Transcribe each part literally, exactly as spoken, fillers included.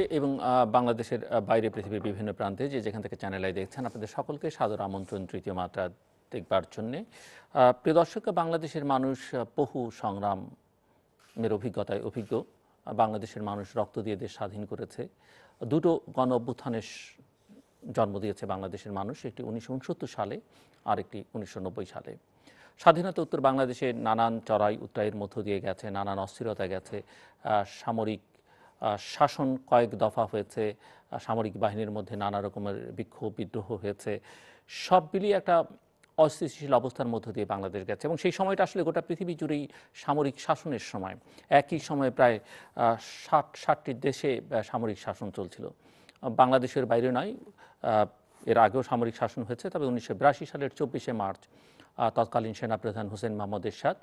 এবং বাংলাদেশের বাইরে পৃথিবীর বিভিন্ন প্রান্তে যে যেখান থেকে চ্যানেল আই দেখছেন আপনাদের সকলকে সাদর আমন্ত্রণ তৃতীয় মাত্রা দেখবার জন্যে। প্রিয় দর্শক, বাংলাদেশের মানুষ বহু সংগ্রামের অভিজ্ঞতায় অভিজ্ঞ। বাংলাদেশের মানুষ রক্ত দিয়ে দেশ স্বাধীন করেছে। দুটো গণ অভ্যুত্থানের জন্ম দিয়েছে বাংলাদেশের মানুষ, একটি উনিশশো উনসত্তর সালে আর একটি উনিশশো নব্বই সালে। স্বাধীনতা উত্তর বাংলাদেশে নানান চড়াই উতরাইয়ের মধ্য দিয়ে গেছে, নানান অস্থিরতা গেছে, সামরিক শাসন কয়েক দফা হয়েছে, সামরিক বাহিনীর মধ্যে নানা রকমের বিক্ষোভ বিদ্রোহ হয়েছে, সব মিলিয়ে একটা অস্থিতিশীল অবস্থার মধ্য দিয়ে বাংলাদেশ গেছে। এবং সেই সময়টা আসলে গোটা পৃথিবী জুড়েই সামরিক শাসনের সময়। একই সময়ে প্রায় ষাট ষাটটি দেশে সামরিক শাসন চলছিল, বাংলাদেশের বাইরে নয়, এর আগেও সামরিক শাসন হয়েছে। তবে উনিশশো বিরাশি সালের চব্বিশে মার্চ তৎকালীন সেনাপ্রধান হোসেন মোহাম্মদ এরশাদ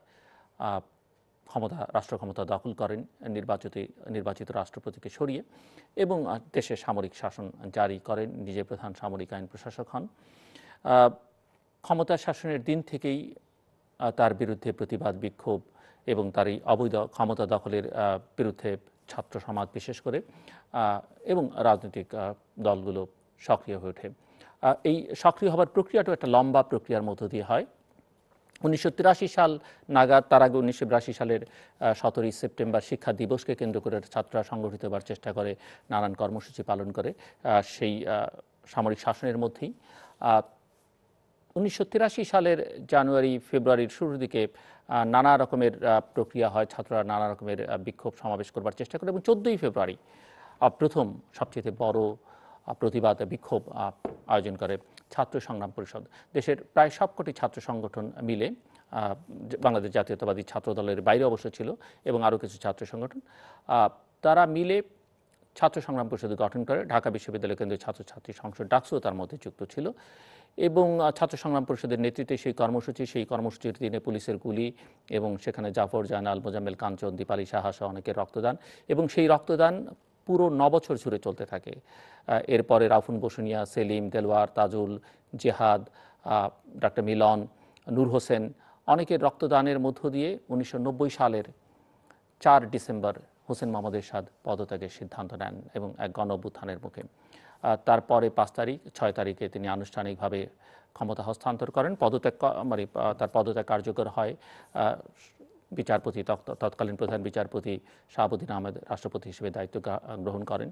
ক্ষমতা রাষ্ট্র ক্ষমতা দখল করেন নির্বাচিত নির্বাচিত রাষ্ট্রপতিকে সরিয়ে এবং দেশে সামরিক শাসন জারি করেন। নিজে প্রধান সামরিক আইন প্রশাসক হন। ক্ষমতা শাসনের দিন থেকেই তার বিরুদ্ধে প্রতিবাদ বিক্ষোভ এবং তার এই অবৈধ ক্ষমতা দখলের বিরুদ্ধে ছাত্র সমাজ বিশেষ করে এবং রাজনৈতিক দলগুলো সক্রিয় হয়ে ওঠে। এই সক্রিয় হবার প্রক্রিয়াটা একটা লম্বা প্রক্রিয়ার মধ্য দিয়ে হয়। উনিশশো তিরাশি সাল নাগাদ, তার আগে উনিশশো বিরাশি সালের সতেরোই সেপ্টেম্বর শিক্ষা দিবসকে কেন্দ্র করে ছাত্ররা সংগঠিত হবার চেষ্টা করে, নানান কর্মসূচি পালন করে সেই সামরিক শাসনের মধ্যেই। উনিশশো তিরাশি সালের জানুয়ারি ফেব্রুয়ারির শুরুর দিকে নানা রকমের প্রক্রিয়া হয়, ছাত্ররা নানা রকমের বিক্ষোভ সমাবেশ করবার চেষ্টা করে এবং চোদ্দোই ফেব্রুয়ারি প্রথম সবচেয়ে বড় প্রতিবাদ বিক্ষোভ আয়োজন করে ছাত্র সংগ্রাম পরিষদ। দেশের প্রায় সবকটি ছাত্র সংগঠন মিলে, বাংলাদেশ জাতীয়তাবাদী ছাত্র দলের বাইরে অবশ্য ছিল এবং আরও কিছু ছাত্র সংগঠন, তারা মিলে ছাত্র সংগ্রাম পরিষদ গঠন করে। ঢাকা বিশ্ববিদ্যালয় কেন্দ্রীয় ছাত্রছাত্রী সংসদ ডাকসু তার মধ্যে যুক্ত ছিল এবং ছাত্র সংগ্রাম পরিষদের নেতৃত্বে সেই কর্মসূচি সেই কর্মসূচির দিনে পুলিশের গুলি এবং সেখানে জাফর জানাল, মোজাম্মেল কাঞ্চন, দীপালি সাহা সহ অনেকের রক্তদান এবং সেই রক্তদান পুরো নবছর জুড়ে চলতে থাকে। এরপরে রাউফুন বসুনিয়া, সেলিম, দেলওয়ার, তাজুল, জেহাদ, ডাক্তার মিলন, নূর হোসেন অনেকের রক্তদানের মধ্য দিয়ে উনিশশো নব্বই সালের চার ডিসেম্বর হোসেন মোহাম্মদ এরশাদ পদত্যাগের সিদ্ধান্ত নেন এবং এক গণ অভ্যুত্থানের মুখে। তারপরে পাঁচ তারিখ ছয় তারিখে তিনি আনুষ্ঠানিকভাবে ক্ষমতা হস্তান্তর করেন। পদত্যাগ মানে তার পদত্যাগ কার্যকর হয়। বিচারপতি তৎকালীন প্রধান বিচারপতি শাহাবুদ্দিন আহমেদ রাষ্ট্রপতি হিসেবে দায়িত্ব গ্রহণ করেন।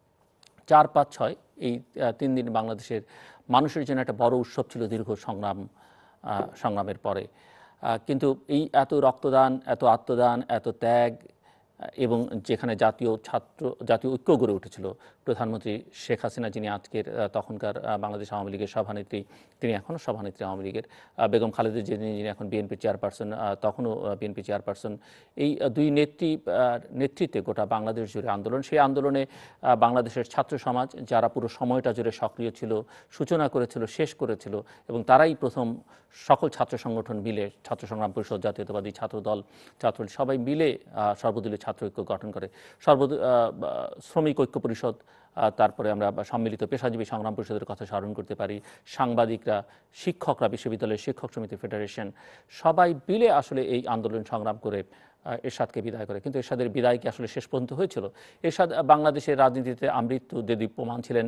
চার পাঁচ ছয় এই তিন দিন বাংলাদেশের মানুষের জন্য একটা বড় উৎসব ছিল দীর্ঘ সংগ্রাম সংগ্রামের পরে। কিন্তু এই এত রক্তদান, এত আত্মদান, এত ত্যাগ এবং যেখানে জাতীয় ছাত্র জাতীয় ঐক্য গড়ে উঠেছিল, প্রধানমন্ত্রী শেখ হাসিনা যিনি আজকের তখনকার বাংলাদেশ আওয়ামী লীগের সভানেত্রী, তিনি এখনও সভানেত্রী আওয়ামী লীগের, বেগম খালেদা যিনি যিনি এখন বিএনপি চেয়ারপারসন, তখনও বিএনপি চেয়ারপারসন, এই দুই নেত্রী নেতৃত্বে গোটা বাংলাদেশ জুড়ে আন্দোলন। সেই আন্দোলনে বাংলাদেশের ছাত্র সমাজ যারা পুরো সময়টা জুড়ে সক্রিয় ছিল, সূচনা করেছিল, শেষ করেছিল এবং তারাই প্রথম সকল ছাত্র সংগঠন মিলে ছাত্র সংগ্রাম পরিষদ, জাতীয়তাবাদী ছাত্র দল, ছাত্র সবাই মিলে সর্বদলীয় ছাত্র ঐক্য গঠন করে। সর্ব শ্রমিক ঐক্য পরিষদ, তারপরে আমরা সম্মিলিত পেশাজীবী সংগ্রাম পরিষদের কথা স্মরণ করতে পারি, সাংবাদিকরা, শিক্ষকরা, বিশ্ববিদ্যালয়ের শিক্ষক সমিতি ফেডারেশন সবাই মিলে আসলে এই আন্দোলন সংগ্রাম করে এরশাদকে বিদায় করে। কিন্তু এরশাদের বিদায় কি আসলে শেষ পর্যন্ত হয়েছিল? এরশাদ বাংলাদেশের রাজনীতিতে আমৃত্যু দেদীপ্যমান ছিলেন।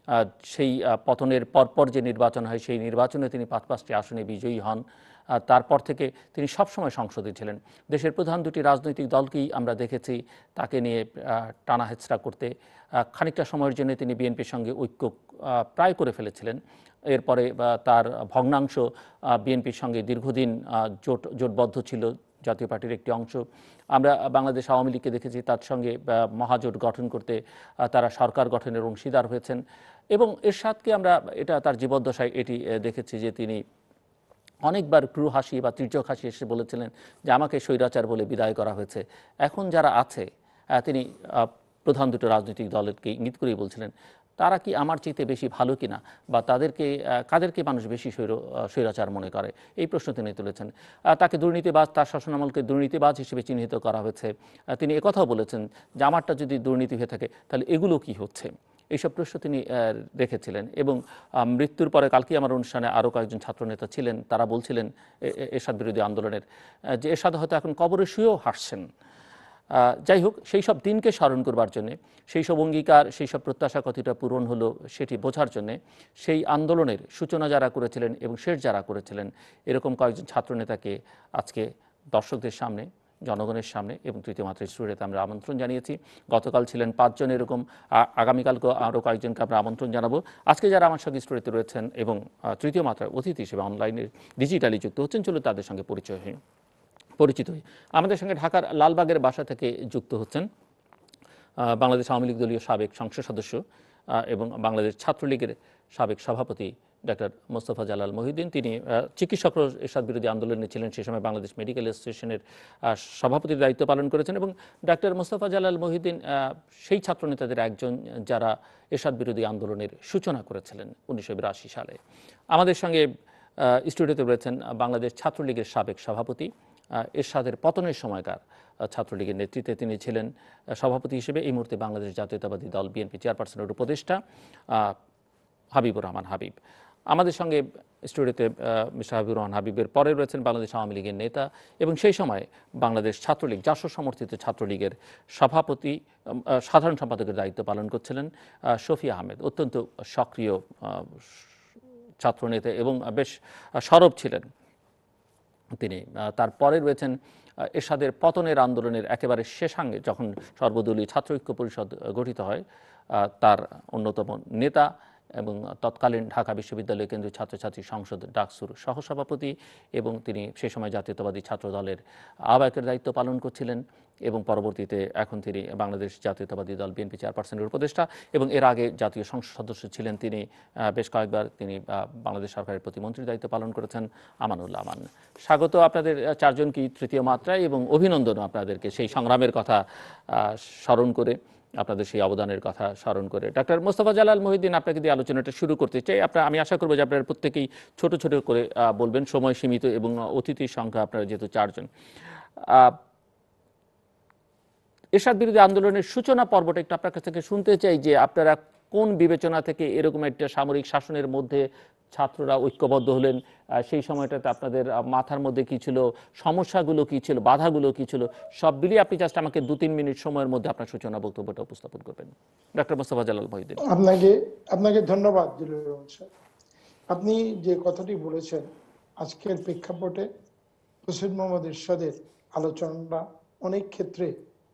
সেই পতনের পরপর যে নির্বাচন হয় সেই নির্বাচনে তিনি পাঁচ পাঁচটি আসনে বিজয়ী হন। তারপর থেকে তিনি সবসময় সংসদে ছিলেন। দেশের প্রধান দুটি রাজনৈতিক দলকেই আমরা দেখেছি তাকে নিয়ে টানা হেচড়া করতে। খানিকটা সময়ের জন্য তিনি বিএনপির সঙ্গে ঐক্য প্রায় করে ফেলেছিলেন। এরপরে তার ভগ্নাংশ বিএনপির সঙ্গে দীর্ঘদিন জোট জোটবদ্ধ ছিল, জাতীয় পার্টির একটি অংশ। আমরা বাংলাদেশ আওয়ামী লীগকে দেখেছি তার সঙ্গে মহাজোট গঠন করতে তারা সরকার গঠনের অংশীদার হয়েছেন। এবং এরশাদকে আমরা এটা তার জীবদ্দশায় এটি দেখেছি যে তিনি অনেকবার ক্রু হাসি বা তির্যক হাসি এসে বলেছিলেন যে আমাকে স্বৈরাচার বলে বিদায় করা হয়েছে। এখন যারা আছে, তিনি প্রধান দুটো রাজনৈতিক দলকে ইঙ্গিত করেই বলছিলেন তারা কি আমার চাইতে বেশি ভালো কিনা বা তাদেরকে কাদেরকে মানুষ বেশি স্বৈরাচার মনে করে, এই প্রশ্ন তিনি তুলেছেন। তাকে দুর্নীতিবাজ, তার শাসনামলকে দুর্নীতিবাজ হিসেবে চিহ্নিত করা হয়েছে। তিনি একথাও বলেছেন যে আমারটা যদি দুর্নীতি হয়ে থাকে তাহলে এগুলো কি হচ্ছে, এইসব প্রশ্ন তিনি রেখেছিলেন। এবং মৃত্যুর পরে কালকে আমার অনুষ্ঠানে আরও কয়েকজন ছাত্রনেতা ছিলেন, তারা বলছিলেন এরশাদ বিরোধী আন্দোলনের যে এরশাদ হয়তো এখন কবরে শুয়েও হাসছেন। যাই হোক, সেই সব দিনকে স্মরণ করবার জন্যে, সেই সব অঙ্গীকার, সেই সব প্রত্যাশা কতটা পূরণ হলো সেটি বোঝার জন্যে, সেই আন্দোলনের সূচনা যারা করেছিলেন এবং শেষ যারা করেছিলেন, এরকম কয়েকজন ছাত্রনেতাকে আজকে দর্শকদের সামনে, জনগণের সামনে এবং তৃতীয় মাত্রা স্টুডিওতে আমরা আমন্ত্রণ জানিয়েছি। গতকাল ছিলেন পাঁচজন, এরকম আগামীকালকে আরও কয়েকজনকে আমরা আমন্ত্রণ জানাবো। আজকে যারা আমার সঙ্গে স্টুডিওতে রয়েছেন এবং তৃতীয় মাত্রার অতিথি হিসেবে অনলাইনে ডিজিটালি যুক্ত হচ্ছেন, চলুন তাদের সঙ্গে পরিচয় হই পরিচিত হই আমাদের সঙ্গে ঢাকার লালবাগের বাসা থেকে যুক্ত হচ্ছেন বাংলাদেশ আওয়ামী লীগ দলীয় সাবেক সংসদ সদস্য এবং বাংলাদেশ ছাত্রলীগের সাবেক সভাপতি ডাক্তার মুস্তাফা জালাল মহিউদ্দিন। তিনি চিকিৎসক এরশাদ বিরোধী আন্দোলনে ছিলেন, সেই সময় বাংলাদেশ মেডিকেল অ্যাসোসিয়েশনের সভাপতির দায়িত্ব পালন করেছেন এবং ডাক্তার মুস্তাফা জালাল মহিউদ্দিন সেই ছাত্রনেতাদের একজন যারা এরশাদ বিরোধী আন্দোলনের সূচনা করেছিলেন উনিশশো বিরাশি সালে। আমাদের সঙ্গে স্টুডিওতে রয়েছেন বাংলাদেশ ছাত্রলীগের সাবেক সভাপতি, এরশাদের পতনের সময়কার ছাত্রলীগের নেতৃত্বে তিনি ছিলেন সভাপতি হিসেবে, এই মুহূর্তে বাংলাদেশ জাতীয়তাবাদী দল বিএনপি চেয়ারপারসনের উপদেষ্টা হাবিবুর রহমান হাবিব। আমাদের সঙ্গে স্টুডিওতে মিস্টার হাবিবুর রহমান হাবিবের পরে রয়েছেন বাংলাদেশ আওয়ামী লীগের নেতা এবং সেই সময় বাংলাদেশ ছাত্রলীগ জাসদ সমর্থিত ছাত্রলীগের সভাপতি, সাধারণ সম্পাদকের দায়িত্ব পালন করছিলেন শফি আহমেদ। অত্যন্ত সক্রিয় ছাত্রনেতা এবং বেশ সরব ছিলেন তিনি। তারপরে রয়েছেন এরশাদের পতনের আন্দোলনের একেবারে শেষাঙ্গে, যখন সর্বদলীয় ছাত্র ঐক্য পরিষদ গঠিত হয়, তার অন্যতম নেতা এবং তৎকালীন ঢাকা বিশ্ববিদ্যালয় কেন্দ্রীয় ছাত্রছাত্রী সংসদ ডাকসুর সহসভাপতি এবং তিনি সেই সময় জাতীয়তাবাদী ছাত্র দলের আহ্বায়কের দায়িত্ব পালন করছিলেন এবং পরবর্তীতে এখন তিনি বাংলাদেশ জাতীয়তাবাদী দল বিএনপি চেয়ারপারসনের উপদেষ্টা এবং এর আগে জাতীয় সংসদ সদস্য ছিলেন তিনি। বেশ কয়েকবার তিনি বাংলাদেশ সরকারের প্রতিমন্ত্রীর দায়িত্ব পালন করেছেন। আমান উল্লাহ আমান, স্বাগত আপনাদের চারজনকে তৃতীয় মাত্রায় এবং অভিনন্দন আপনাদেরকে সেই সংগ্রামের কথা স্মরণ করে, আপনাদের সেই অবদানের কথা স্মরণ করে। ডাক্তার মুস্তাফা জালাল মহিউদ্দিন, আপনাকে দিয়ে আলোচনাটা শুরু করতে চাই। আপনার আমি আশা করবো যে আপনারা প্রত্যেকেই ছোট ছোট করে বলবেন, সময় সীমিত এবং অতিথির সংখ্যা আপনারা যেহেতু চারজন। এরশাদ বিরোধী আন্দোলনের সূচনা পর্বটা একটু আপনার কাছ থেকে শুনতে চাই, যে আপনারা কোন বিবেচনা থেকে এরকম একটা সামরিক শাসনের মধ্যে ছাত্ররা ঐক্যবদ্ধ হলেন, সেই সময়টাতে আপনাদের মাথার মধ্যে কি ছিল, সমস্যাগুলো কি ছিল, বাধাগুলো কি ছিল, সব মিলিয়ে আপনি জাস্ট আমাকে দু তিন মিনিট সময়ের মধ্যে আপনার সূচনা বক্তব্যটা উপস্থাপন করবেন। ডক্টর মুস্তাফা জালাল মহিউদ্দিন। আপনাকে আপনাকে ধন্যবাদ। আপনি যে কথাটি বলেছেন, আজকের প্রেক্ষাপটে হোসেন মোহাম্মদ এরশাদের আলোচনাটা অনেক ক্ষেত্রে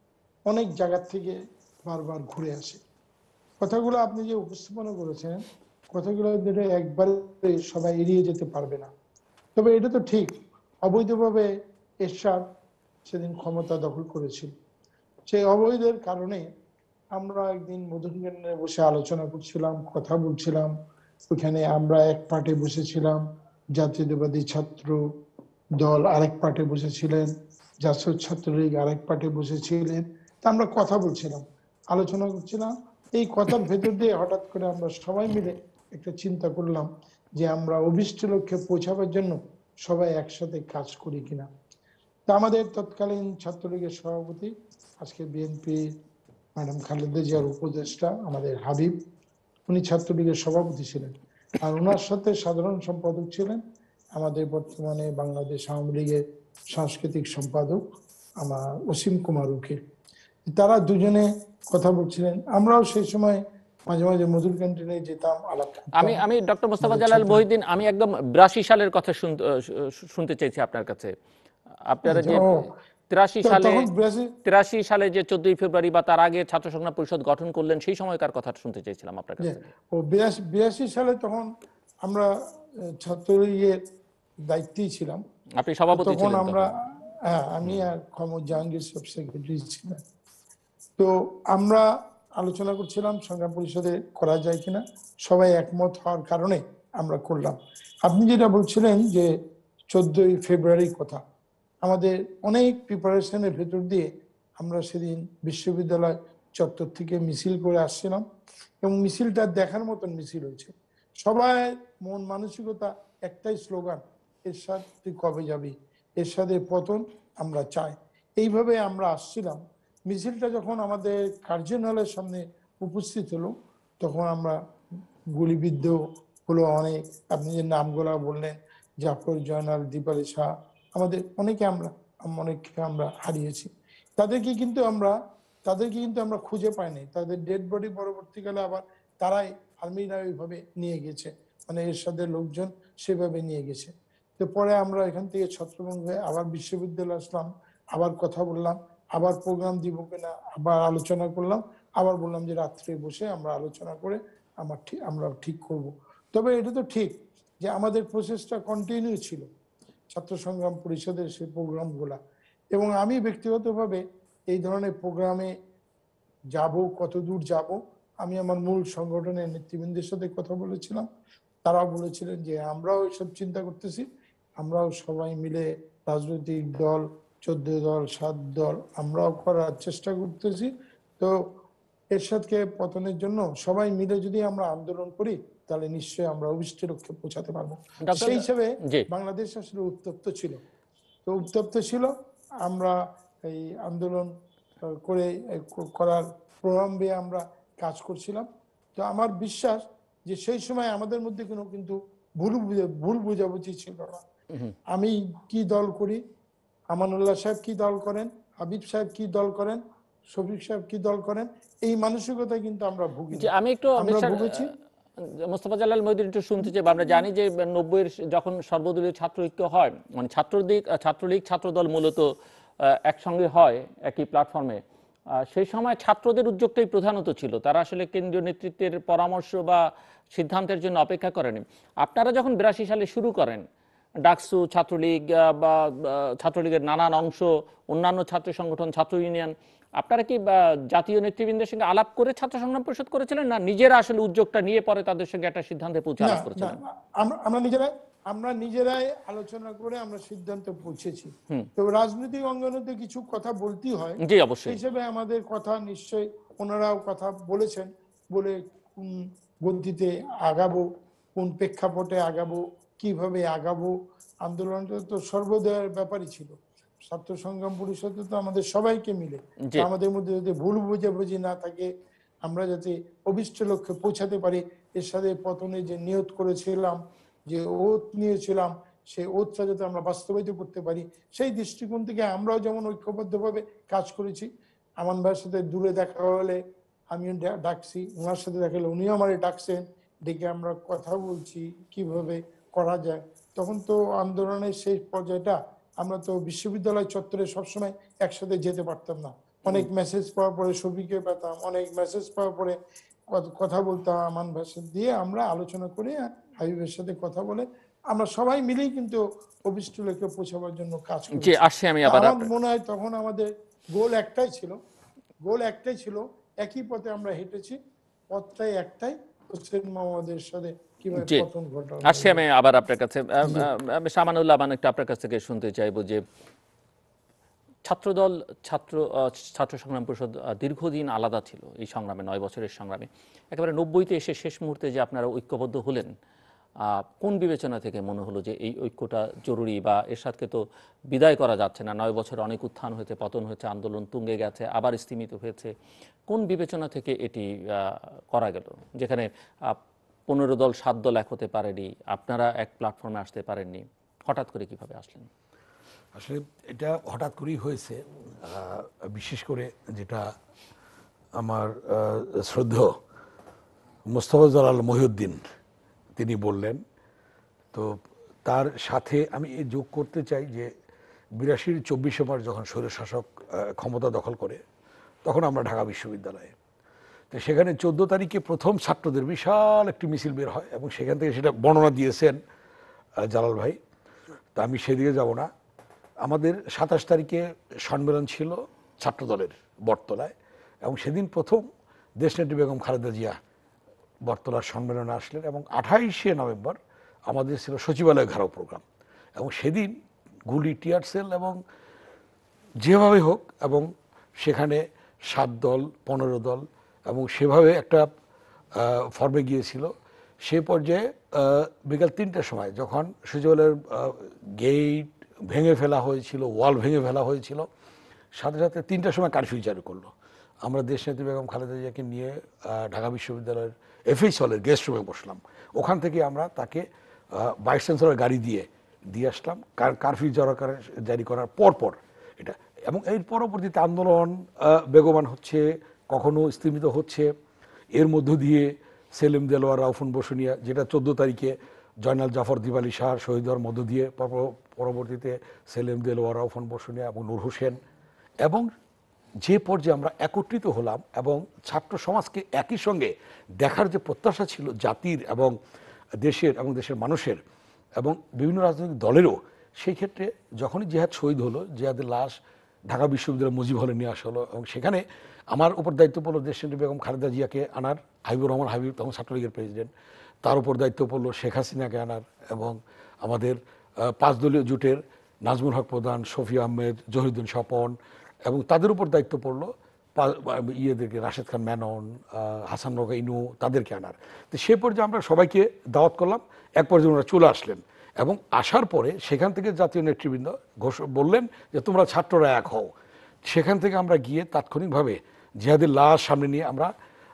অনেক জায়গা থেকে বারবার ঘুরে আসে। কথাগুলো আপনি যে উপস্থাপনা করেছেন, কথাগুলো যেটা একবারে সবাই এড়িয়ে যেতে পারবে না। তবে এটা তো ঠিক, অবৈধভাবে এরশাদ সেদিন ক্ষমতা দখল করেছিল। সেই অবৈধের কারণে আমরা একদিন মধুরকেন্দ্রে বসে আলোচনা করছিলাম, কথা বলছিলাম। ওখানে আমরা এক পার্টে বসেছিলাম, জাতীয়তাবাদী ছাত্র দল আরেক পার্টে বসেছিলেন, জাসদ ছাত্রলীগ আরেক পার্টে বসেছিলেন। তা আমরা কথা বলছিলাম, আলোচনা করছিলাম। এই কথার ভেতর দিয়ে হঠাৎ করে আমরা সবাই মিলে একটা চিন্তা করলাম যে আমরা অভিষ্ট লক্ষ্যে পৌঁছাবার জন্য সবাই একসাথে কাজ করি কিনা। তা আমাদের তৎকালীন ছাত্রলীগের সভাপতি, আজকে বিএনপি ম্যাডাম খালেদা জিয়ার উপদেষ্টা আমাদের হাবিব, উনি ছাত্রলীগের সভাপতি ছিলেন, আর ওনার সাথে সাধারণ সম্পাদক ছিলেন আমাদের বর্তমানে বাংলাদেশ আওয়ামী লীগের সাংস্কৃতিক সম্পাদক আমার অসীম কুমার উকিল। তারা দুজনে কথা বলছিলেন। আমরাও সেই সময় মাঝে মাঝে মধুর ক্যান্টিনে যেতাম, আলাপ করতাম। আমি আমি ডক্টর মুস্তাফা জালাল মহিউদ্দিন, আমি একদম বিরাশি সালের কথা শুনতে চাইছি আপনার কাছে। আপনারা যে তিরাশি সালে তিরাশি সালে যে চোদ্দই ফেব্রুয়ারি বা তার আগে ছাত্র সংগ্রাম পরিষদ গঠন করলেন, সেই সময়কার কথা শুনতে চাইছিলাম আপনার কাছে। ও বিরাশি সালে তখন আমরা ছাত্রলীগের দায়িত্বেই ছিলাম, আপনি সভাপতি ছিলেন তখন আমরা। হ্যাঁ, আমি আর খমর জাহাঙ্গীর সব সেক্রেটারি ছিলেন। তো আমরা আলোচনা করছিলাম সংগ্রাম পরিষদে করা যায় কিনা, সবাই একমত হওয়ার কারণে আমরা করলাম। আপনি যেটা বলছিলেন যে চোদ্দই ফেব্রুয়ারির কথা, আমাদের অনেক প্রিপারেশনের ভেতর দিয়ে আমরা সেদিন বিশ্ববিদ্যালয় চত্বর থেকে মিছিল করে আসছিলাম এবং মিছিলটা দেখার মতন মিছিল হয়েছে। সবাই মন মানসিকতা একটাই স্লোগান, এরশাদ তুই কবে যাবি, এরশাদের পতন আমরা চাই। এইভাবে আমরা আসছিলাম। মিছিলটা যখন আমাদের কার্যালয়ের সামনে উপস্থিত হলো, তখন আমরা গুলিবিদ্ধ হলো অনেক। আপনি যে নামগুলা বললেন, জাফর, জয়নাল, দীপালি শাহ, আমাদের অনেকে আমরা অনেককে আমরা হারিয়েছি। তাদেরকে কিন্তু আমরা তাদেরকে কিন্তু আমরা খুঁজে পাইনি, তাদের ডেড বডি পরবর্তীকালে আবার তারাই আর্মিরা ওইভাবে নিয়ে গেছে, মানে এরশাদের লোকজন সেভাবে নিয়ে গেছে। তো পরে আমরা এখান থেকে ছত্রভঙ্গ হয়ে আবার বিশ্ববিদ্যালয়ে আসলাম, আবার কথা বললাম, আবার প্রোগ্রাম দিব কিনা আবার আলোচনা করলাম, আবার বললাম যে রাত্রে বসে আমরা আলোচনা করে আমার ঠিক আমরা ঠিক করব। তবে এটা তো ঠিক যে আমাদের প্রসেসটা কন্টিনিউ ছিল ছাত্র সংগ্রাম পরিষদের সেই প্রোগ্রামগুলা, এবং আমি ব্যক্তিগতভাবে এই ধরনের প্রোগ্রামে যাব, কত দূর যাব, আমি আমার মূল সংগঠনের নেতৃবৃন্দের সাথে কথা বলেছিলাম, তারাও বলেছিলেন যে আমরাও এসব চিন্তা করতেছি, আমরাও সবাই মিলে রাজনৈতিক দল চোদ্দ দল সাত দল আমরাও করার চেষ্টা করতেছি। তো এরশাদকে পতনের জন্য সবাই মিলে যদি আমরা আন্দোলন করি তাহলে নিশ্চয়ই আমরা অভিষ্ট লক্ষ্যে পৌঁছাতে পারবো। সেই হিসেবে বাংলাদেশ আসলে উত্তপ্ত ছিল, তো উত্তপ্ত ছিল, আমরা এই আন্দোলন করে করার প্রলম্বে আমরা কাজ করছিলাম। তো আমার বিশ্বাস যে সেই সময় আমাদের মধ্যে কোনো কিন্তু ভুল ভুল বোঝাবুঝি ছিল না। আমি কি দল করি, আমানুল্লাহ সাহেব কি দল করেন, হাবিব সাহেব কি দল করেন, শফি সাহেব কি দল করেন, এই মানসিকতা কিন্তু আমরা ভুগি। আমি একটু ভুগেছি। মোস্তফা জালাল মহিউদ্দিন একটু শুনতে চাই। আমরা জানি যে নব্বইয়ের যখন সর্বদলীয় ছাত্র ঐক্য হয়, মানে ছাত্রলীগ ছাত্রলীগ ছাত্রদল মূলত একসঙ্গে হয় একই প্ল্যাটফর্মে, সেই সময় ছাত্রদের উদ্যোগটাই প্রধানত ছিল, তারা আসলে কেন্দ্রীয় নেতৃত্বের পরামর্শ বা সিদ্ধান্তের জন্য অপেক্ষা করেনি। আপনারা যখন বিরাশি সালে শুরু করেন, ডাকসু, ছাত্রলীগ বা ছাত্রলীগের নানান অংশ, অন্যান্য ছাত্র সংগঠন, ছাত্র ইউনিয়ন, আপনারা কি জাতীয় নেতৃবৃন্দের সঙ্গে আলাপ করে ছাত্র সংগ্রাম পরিষদ করেছিলেন, না নিজেরা আসলে উদ্যোগটা নিয়ে পরে তাদের সঙ্গে একটা সিদ্ধান্তে পৌঁছে আলাপ করেছিলেন? আমরা নিজেরাই আমরা নিজেরাই আলোচনা করে আমরা সিদ্ধান্তে পৌঁছেছি। তো রাজনৈতিক অঙ্গনে কিছু কথা বলতেই হয়, জি অবশ্যই, হিসেবে আমাদের কথা নিশ্চয়ই ওনারাও কথা বলেছেন, বলে কোন গতিতে আগাবো, কোন প্রেক্ষাপটে আগাবো, কিভাবে আগাবো, আন্দোলনটা তো সর্বদয়ের ব্যাপারই ছিল। ছাত্র সংগ্রাম পরিষদে তো আমাদের সবাইকে মিলে, আমাদের মধ্যে যদি ভুল বুঝাবুঝি না থাকে, আমরা যাতে অভিষ্ট লক্ষ্যে পৌঁছাতে পারি, এর সাথে পতনে যে নিয়ত করেছিলাম, যে ওত নিয়েছিলাম, সেই ওতটা যাতে আমরা বাস্তবায়িত করতে পারি, সেই দৃষ্টিকোণ থেকে আমরাও যেমন ঐক্যবদ্ধভাবে কাজ করেছি। আমান ভাইয়ের সাথে দূরে দেখা হলে আমিও ডাকছি, ওনার সাথে দেখা হলে উনিও আমার ডাকছেন, ডেকে আমরা কথা বলছি কিভাবে করা যায়। তখন তো আন্দোলনের সেই পর্যায়টা আমরা তো বিশ্ববিদ্যালয় চত্বরে সবসময় একসাথে যেতে পারতাম না, অনেক মেসেজ পাওয়ার পরে শফিকে পেতাম, অনেক মেসেজ পাওয়ার পরে কথা বলতাম আমান ভাইয়ের সাথে, দিয়ে আমরা আলোচনা করে হাবিবের সাথে কথা বলে আমরা সবাই মিলেই কিন্তু অভিষ্ট লক্ষ্যে পৌঁছাবার জন্য কাজ করেছি। আমার মনে হয় তখন আমাদের গোল একটাই ছিল, গোল একটাই ছিল একই পথে আমরা হেঁটেছি, পথটাই একটাই, হোসেন মোহাম্মদের সাথে কিভাবে পতন ঘটানো। আসছি আমি আবার আপনার কাছে, আমান উল্লাহ আমান, একটা আপনার কাছ থেকে শুনতে চাইবো যে ছাত্রদল ছাত্র ছাত্র সংগ্রাম পরিষদ দীর্ঘদিন আলাদা ছিল এই সংগ্রামে, নয় বছরের সংগ্রামে, একেবারে নব্বইতে এসে শেষ মুহূর্তে যে আপনারা ঐক্যবদ্ধ হলেন, কোন বিবেচনা থেকে মনে হলো যে এই ঐক্যটা জরুরি, বা এরশাদকে তো বিদায় করা যাচ্ছে না, নয় বছর অনেক উত্থান হয়েছে, পতন হয়েছে, আন্দোলন তুঙ্গে গেছে, আবার স্থিমিত হয়েছে, কোন বিবেচনা থেকে এটি করা গেল, যেখানে পনেরো দল সাত দল এক হতে পারেনি, আপনারা এক প্ল্যাটফর্মে আসতে পারেননি, হঠাৎ করে কিভাবে আসলেন? আসলে এটা হঠাৎ করেই হয়েছে, বিশেষ করে যেটা আমার শ্রদ্ধেয় মুস্তাফা জালাল মহিউদ্দিন তিনি বললেন, তো তার সাথে আমি এই যোগ করতে চাই যে বিরাশির চব্বিশে মার্চ যখন স্বৈরশাসক ক্ষমতা দখল করে, তখন আমরা ঢাকা বিশ্ববিদ্যালয়ে, তো সেখানে চোদ্দো তারিখে প্রথম ছাত্রদের বিশাল একটি মিছিল বের হয়, এবং সেখান থেকে সেটা বর্ণনা দিয়েছেন জালাল ভাই, তা আমি সেদিকে যাব না। আমাদের সাতাশ তারিখে সম্মেলন ছিল ছাত্রদলের বটতলায়, এবং সেদিন প্রথম দেশনেত্রী বেগম খালেদা জিয়া বটতলার সম্মেলনে আসলেন, এবং আঠাইশে নভেম্বর আমাদের ছিল সচিবালয় ঘেরাও প্রোগ্রাম, এবং সেদিন গুলি, টিয়ার সেল এবং যেভাবে হোক, এবং সেখানে সাত দল পনেরো দল এবং সেভাবে একটা ফর্মে গিয়েছিল। সে পর্যায়ে বিকাল তিনটার সময় যখন সচিবালয়ের গেট ভেঙে ফেলা হয়েছিল, ওয়াল ভেঙে ফেলা হয়েছিল, সাথে সাথে তিনটার সময় কারফিউ জারি করলো। আমরা দেশনেত্রী বেগম খালেদা জিয়াকে নিয়ে ঢাকা বিশ্ববিদ্যালয়ের এফএইচ হলের গেস্ট রুমে বসলাম, ওখান থেকে আমরা তাকে ভাইস চ্যান্সেলর গাড়ি দিয়ে দিয়ে আসলাম। কারফিউ জারি করার পর পর এটা এবং এর পরবর্তীতে আন্দোলন বেগবান হচ্ছে, কখনো স্তীমিত হচ্ছে। এর মধ্য দিয়ে সেলিম দেলোয়ার রাউফুন বসুনিয়া, যেটা চোদ্দ তারিখে জয়নাল জাফর দিওয়ালি শাহ শহীদ হওয়ার মধ্য দিয়ে, পরবর্তীতে সেলিম দেলোয়ার রাউফুন বসুনিয়া এবং নূর হোসেন, এবং যে পর্যায়ে আমরা একত্রিত হলাম এবং ছাত্র সমাজকে একই সঙ্গে দেখার যে প্রত্যাশা ছিল জাতির এবং দেশের এবং দেশের মানুষের এবং বিভিন্ন রাজনৈতিক দলেরও, সেই ক্ষেত্রে যখনই জিহাদ শহীদ হলো, জিহাদের লাশ ঢাকা বিশ্ববিদ্যালয় মুজিব হলে নিয়ে আসা হলো এবং সেখানে আমার উপর দায়িত্ব পড়লো দেশনেত্রী বেগম খালেদা জিয়াকে আনার, হাবিবুর রহমান হাবিব তখন ছাত্রলীগের প্রেসিডেন্ট, তার উপর দায়িত্ব পড়লো শেখ হাসিনাকে আনার এবং আমাদের পাঁচ দলীয় জোটের নাজমুল হক প্রধান, শফি আহমেদ, জহিরুদ্দিন স্বপন, এবং তাদের উপর দায়িত্ব পড়লো ইয়েদেরকে, রাশেদ খান মেনন, হাসান রোগা ইনু, তাদেরকে আনার। তো সে পর্যায়ে আমরা সবাইকে দাওয়াত করলাম, এক পর্যায়ে ওনারা চলে আসলেন এবং আসার পরে সেখান থেকে জাতীয় নেতৃবৃন্দ বললেন যে তোমরা ছাত্ররা এক হও। সেখান থেকে আমরা গিয়ে তাৎক্ষণিকভাবে জিহাদের লাশ সামনে নিয়ে আমরা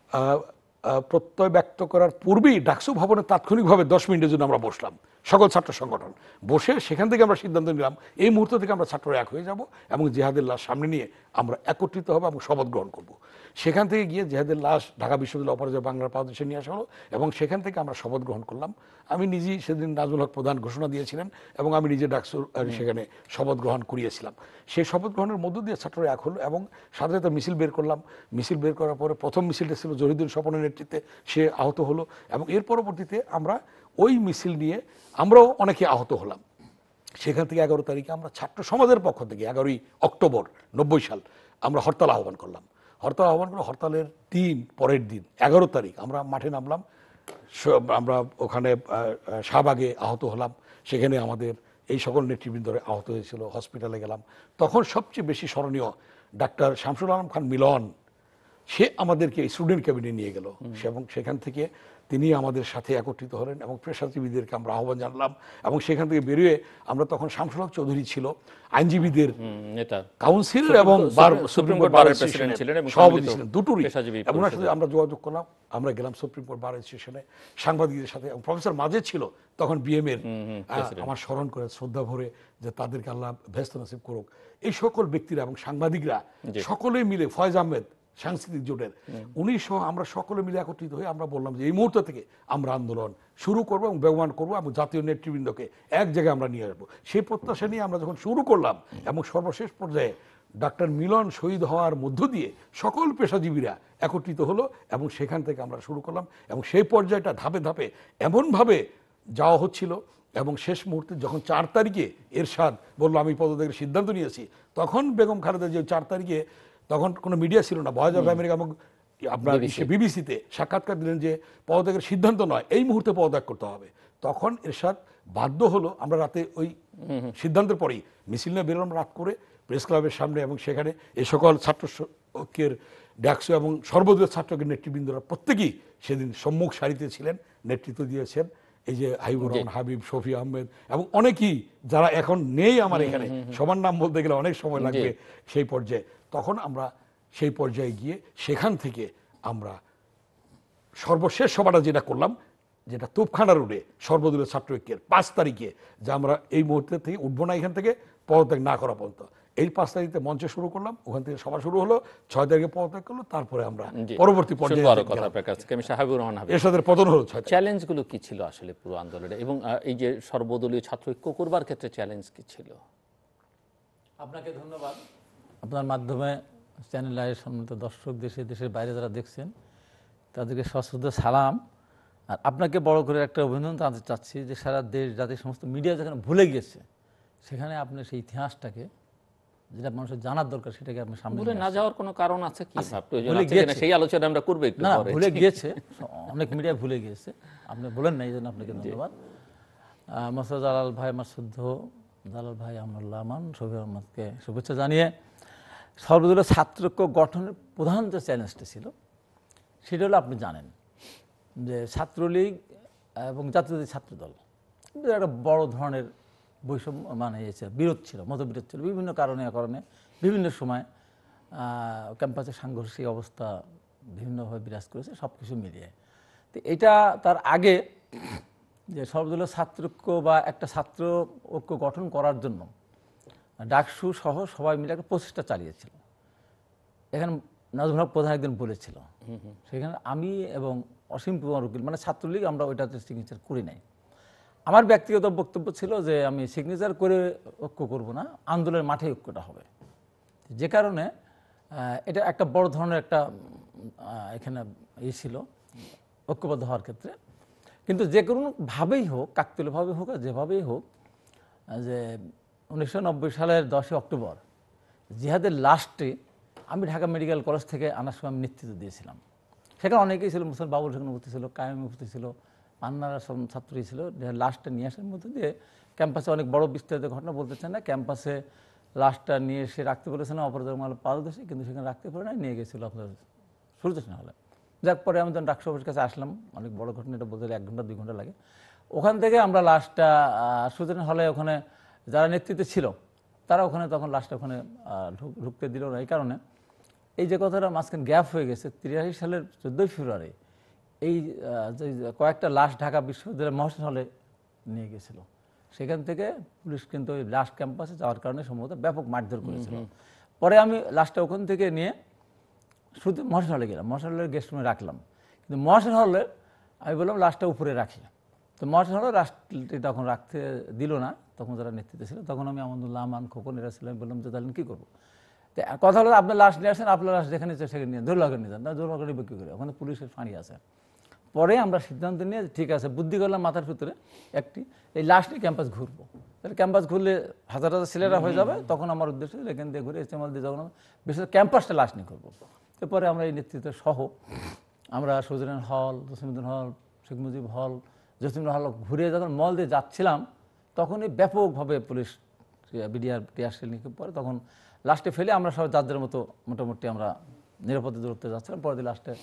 প্রত্যয় ব্যক্ত করার পূর্বেই ডাকসু ভবনে তাৎক্ষণিকভাবে দশ মিনিটের জন্য আমরা বসলাম, সকল ছাত্র সংগঠন বসে সেখান থেকে আমরা সিদ্ধান্ত নিলাম এই মুহূর্ত থেকে আমরা ছাত্ররা এক হয়ে যাব এবং জিহাদের লাশ সামনে নিয়ে আমরা একত্রিত হব এবং শপথ গ্রহণ করব। সেখান থেকে গিয়ে জিহাদের লাশ ঢাকা বিশ্ববিদ্যালয় অপরাজয় বাংলার পাদদেশে নিয়ে আসা হলো এবং সেখান থেকে আমরা শপথ গ্রহণ করলাম। আমি নিজেই সেদিন নাজমুল হক প্রধান ঘোষণা দিয়েছিলেন এবং আমি নিজে ডাকসু সেখানে শপথ গ্রহণ করিয়েছিলাম। সেই শপথ গ্রহণের মধ্য দিয়ে ছাত্ররা এক হলো এবং সাথে সাথে মিছিল বের করলাম। মিছিল বের করার পরে প্রথম মিছিলটা ছিল জহিরুদ্দিন স্বপনের নেতৃত্বে, সে আহত হলো এবং এর পরবর্তীতে আমরা ওই মিছিল নিয়ে আমরাও অনেকে আহত হলাম। সেখান থেকে এগারো তারিখে আমরা ছাত্র সমাজের পক্ষ থেকে এগারোই অক্টোবর নব্বই সাল আমরা হরতাল আহ্বান করলাম। হরতাল আহ্বান করে হরতালের দিন পরের দিন এগারো তারিখ আমরা মাঠে নামলাম। আমরা ওখানে শাহবাগে আহত হলাম, সেখানে আমাদের এই সকল নেতৃবৃন্দরে আহত হয়েছিল, হসপিটালে গেলাম। তখন সবচেয়ে বেশি স্মরণীয় ডাক্তার শামসুল আলম খান মিলন, সে আমাদেরকে স্টুডেন্ট ক্যাবিনে নিয়ে গেল এবং সেখান থেকে তিনি আমাদের সাথে একত্রিত হলেন এবং পেশাজীবীদেরকে আমরা আহ্বান জানলাম এবং সেখান থেকে বেরিয়ে আমরা তখন শামসুল হক চৌধুরী ছিল আইনজীবীদের নেতা কাউন্সিল এবং সুপ্রিম কোর্ট বার অ্যাসোসিয়েশনের সভাপতি ছিলেন, দুটোরই। এবং ওনার সাথে আমরা যোগাযোগ করলাম, আমরা গেলাম সুপ্রিম কোর্ট বার অ্যাসোসিয়েশনে সাংবাদিকদের সাথে। প্রফেসর মাজেদ ছিল তখন বিএম এর, আমার স্মরণ করে শ্রদ্ধা ভরে যে তাদেরকে আল্লাহ ভেস্ত নসিব করুক। এই সকল ব্যক্তিরা এবং সাংবাদিকরা সকলে মিলে, ফয়েজ আহমেদ সাংস্কৃতিক জোটের, উনি সহ আমরা সকলে মিলে একত্রিত হয়ে আমরা বললাম যে এই মুহূর্ত থেকে আমরা আন্দোলন শুরু করবো এবং বেগবান করবো এবং জাতীয় নেতৃবৃন্দকে এক জায়গায় আমরা নিয়ে আসবো। সেই প্রত্যাশা নিয়ে আমরা যখন শুরু করলাম এবং সর্বশেষ পর্যায়ে ডাক্তার মিলন শহীদ হওয়ার মধ্য দিয়ে সকল পেশাজীবীরা একত্রিত হলো এবং সেখান থেকে আমরা শুরু করলাম এবং সেই পর্যায়টা ধাপে ধাপে এমনভাবে যাওয়া হচ্ছিল এবং শেষ মুহূর্তে যখন চার তারিখে এরশাদ বললো আমি পদত্যাগের সিদ্ধান্ত নিয়েছি, তখন বেগম খালেদা যে চার তারিখে, তখন কোনো মিডিয়া ছিল না, ভয়েস অফ আমেরিকা এবং আপনার বিবিসিতে সাক্ষাৎকার দিলেন যে পদত্যাগের সিদ্ধান্ত নয়, এই মুহূর্তে পদত্যাগ করতে হবে। তখন এরশাদ বাধ্য হলো, আমরা রাতে ওই সিদ্ধান্তের পরেই মিছিল নিয়ে বেরোলাম রাত করে প্রেস ক্লাবের সামনে এবং সেখানে এই সকল ছাত্র ঐক্যের ডাকসু এবং সর্বদলীয় ছাত্রকের নেতৃবৃন্দরা প্রত্যেকেই সেদিন সম্মুখ সারিতে ছিলেন, নেতৃত্ব দিয়েছেন এই যে হাবিবুর রহমান হাবিব, শফি আহমেদ এবং অনেকেই যারা এখন নেই আমার এখানে, সবার নাম বলতে গেলে অনেক সময় লাগবে সেই পর্যায়ে। তখন আমরা সেই পর্যায়ে গিয়ে সেখান থেকে আমরা সর্বশেষ সভাটা যেটা করলাম, যেটা তোপখানা রোডে সর্বদলীয় ছাত্র ঐক্যের পাঁচ তারিখে, যে আমরা এই মুহূর্তে থেকে উঠবো না এখান থেকে পদত্যাগ না করা পর্যন্ত, এই পাঁচ তারিখে মঞ্চে শুরু করলাম, ওখান থেকে সভা শুরু হলো, ছয় তারিখে পদত্যাগ করলো, তারপরে আমরা পরবর্তী পর্যায়ে এরশাদের পতন হলো। চ্যালেঞ্জগুলো কি ছিল আসলে পুরো আন্দোলনে এবং এই যে সর্বদলীয় ছাত্র ঐক্য করবার ক্ষেত্রে চ্যালেঞ্জ কি ছিল? আপনাকে ধন্যবাদ। আপনার মাধ্যমে চ্যানেল আয়ের সম্মানিত দর্শক, দেশে দেশের বাইরে যারা দেখছেন তাদেরকে সশ্রদ্ধ সালাম। আর আপনাকে বড় করে একটা অভিনন্দন জানাতে চাচ্ছি যে সারা দেশ জাতির সমস্ত মিডিয়া যেখানে ভুলে গিয়েছে, সেখানে আপনি সেই ইতিহাসটাকে যেটা মানুষের জানার দরকার সেটাকে আপনি সামনে ভুলে না যাওয়ার কোনো কারণ আছে কি? ভুলে গিয়েছে, সেই আলোচনা আমরা করব একটু পরে। ভুলে গিয়েছে, অনেক মিডিয়া ভুলে গিয়েছে, আপনি বলেন না, এই জন্য আপনাকে ধন্যবাদ। মোস্তফা জালাল ভাই, আমার শুদ্ধ জালাল ভাই, আমান উল্লাহ আমান, শফি আহমদকে শুভেচ্ছা জানিয়ে, সর্বদলীয় ছাত্রৈক্য গঠনের প্রধান যে চ্যালেঞ্জটা ছিল সেটা হলো, আপনি জানেন যে ছাত্রলীগ এবং জাতীয় ছাত্রদল একটা বড় ধরনের বৈষম্য মানে ছিল, বিরোধ ছিল, মতবিরোধ ছিল বিভিন্ন কারণে কারণে বিভিন্ন সময় ক্যাম্পাসে সাংঘর্ষিক অবস্থা বিভিন্নভাবে বিরাজ করেছে, সব কিছু মিলিয়ে। তো এটা তার আগে যে সর্বদলীয় ছাত্রৈক্য বা একটা ছাত্র ঐক্য গঠন করার জন্য ডাকসু সহ সবাই মিলে একটা প্রচেষ্টা চালিয়েছিল। এখানে নাজমুল হক প্রধান একদিন বলেছিল, সেখানে আমি এবং অসীম কুমার উকিল মানে ছাত্রলীগ আমরা ওইটাতে সিগনেচার করি নাই। আমার ব্যক্তিগত বক্তব্য ছিল যে আমি সিগনেচার করে ঐক্য করব না, আন্দোলনের মাঠে ঐক্যটা হবে। যে কারণে এটা একটা বড় ধরনের একটা এখানে ইয়ে ছিল ঐক্যবদ্ধ হওয়ার ক্ষেত্রে। কিন্তু যে কোনোভাবেই হোক, কাকতালীয়ভাবে হোক আর যেভাবেই হোক, যে উনিশশো নব্বই সালের দশই অক্টোবর জিহাদের লাস্টে আমি ঢাকা মেডিকেল কলেজ থেকে আনার সময় আমি নেতৃত্ব দিয়েছিলাম। সেখানে অনেকেই ছিল, মুসলমান বাবুল সেখানে উপস্থিত ছিল, কায়েম উপস্থিত ছিল, পান্নারা সব ছাত্রই ছিল। লাস্টটা নিয়ে আসার মধ্যে দিয়ে ক্যাম্পাসে অনেক বড় বিস্তারিত ঘটনা বলতে চান না, ক্যাম্পাসে লাস্টটা নিয়ে এসে রাখতে পেরেছে না অপরাধ মাল পারদর্শী, কিন্তু সেখানে রাখতে পারে না, নিয়ে গেছিলো আপনার সূর্যসেনা হলে। যাক, পরে আমি যখন ডাকসু অফিসের কাছে আসলাম, অনেক বড় ঘটনা, এটা বলতে এক ঘন্টা দুই ঘন্টা লাগে। ওখান থেকে আমরা লাস্টটা সূর্যসেনা হলে ওখানে যারা নেতৃত্বে ছিল তারা ওখানে তখন লাস্টটা ওখানে ঢুকতে দিল না। এই কারণে এই যে কথাটা মাঝখানে গ্যাপ হয়ে গেছে, তিরাশি সালের চোদ্দোই ফেব্রুয়ারি এই কয়েকটা লাশ ঢাকা বিশ্ববিদ্যালয়ের মহসিন হলে নিয়ে গেছিল। সেখান থেকে পুলিশ কিন্তু ওই লাশ ক্যাম্পাসে যাওয়ার কারণে সম্ভবত ব্যাপক মারধর করেছিল। পরে আমি লাশটা ওখান থেকে নিয়ে শুধু মহসিন হলে গেলাম, মহসিন হলের গেস্ট রুমে রাখলাম। কিন্তু মহসিন হলে আমি বললাম লাশটা উপরে রাখি, তো মহসিন হলে লাশটি তখন রাখতে দিল না, তখন যারা নেতৃত্বে ছিল। তখন আমি আমান উল্লাহ আমান খোকন এরা ছিলাম, বললাম যে তাহলে কী করবো? তো কথা হলো আপনার লাশ নিয়ে আসেন, আপনার লাশ যেখানে সেখানে নিয়ে দুর্লভে নিয়ে যান, না দুর্লভে নিয়ে বিক্রি করে, ওখানে পুলিশের ফাঁড়ি আছে। পরে আমরা সিদ্ধান্ত নিয়ে ঠিক আছে বুদ্ধি করলাম মাথার ভিতরে একটি, এই লাশ নিয়ে ক্যাম্পাস ঘুরবো, তাহলে ক্যাম্পাস ঘুরলে হাজার হাজার ছেলেরা হয়ে যাবে। তখন আমার উদ্দেশ্য ছিল এখান দিয়ে ঘুরে ইস্তেমাল দিয়ে যাবো না, বিশেষ ক্যাম্পাসটা লাশ নিয়ে করবো। এরপরে আমরা এই নেতৃত্ব সহ আমরা সুজরান হল, জসিমুদ্দিন হল, শেখ মুজিব হল, জসিমুদ্দিন হল ঘুরে যখন মল দিয়ে যাচ্ছিলাম তখনই ব্যাপকভাবে পুলিশ বিডিআর টিয়ারশেল নিয়ে পরে তখন লাস্টে ফেলে আমরা সবাই যাদের মতো মোটামুটি আমরা নিরাপদে দূরত্বে যাচ্ছিলাম। পরে দিয়ে লাস্টে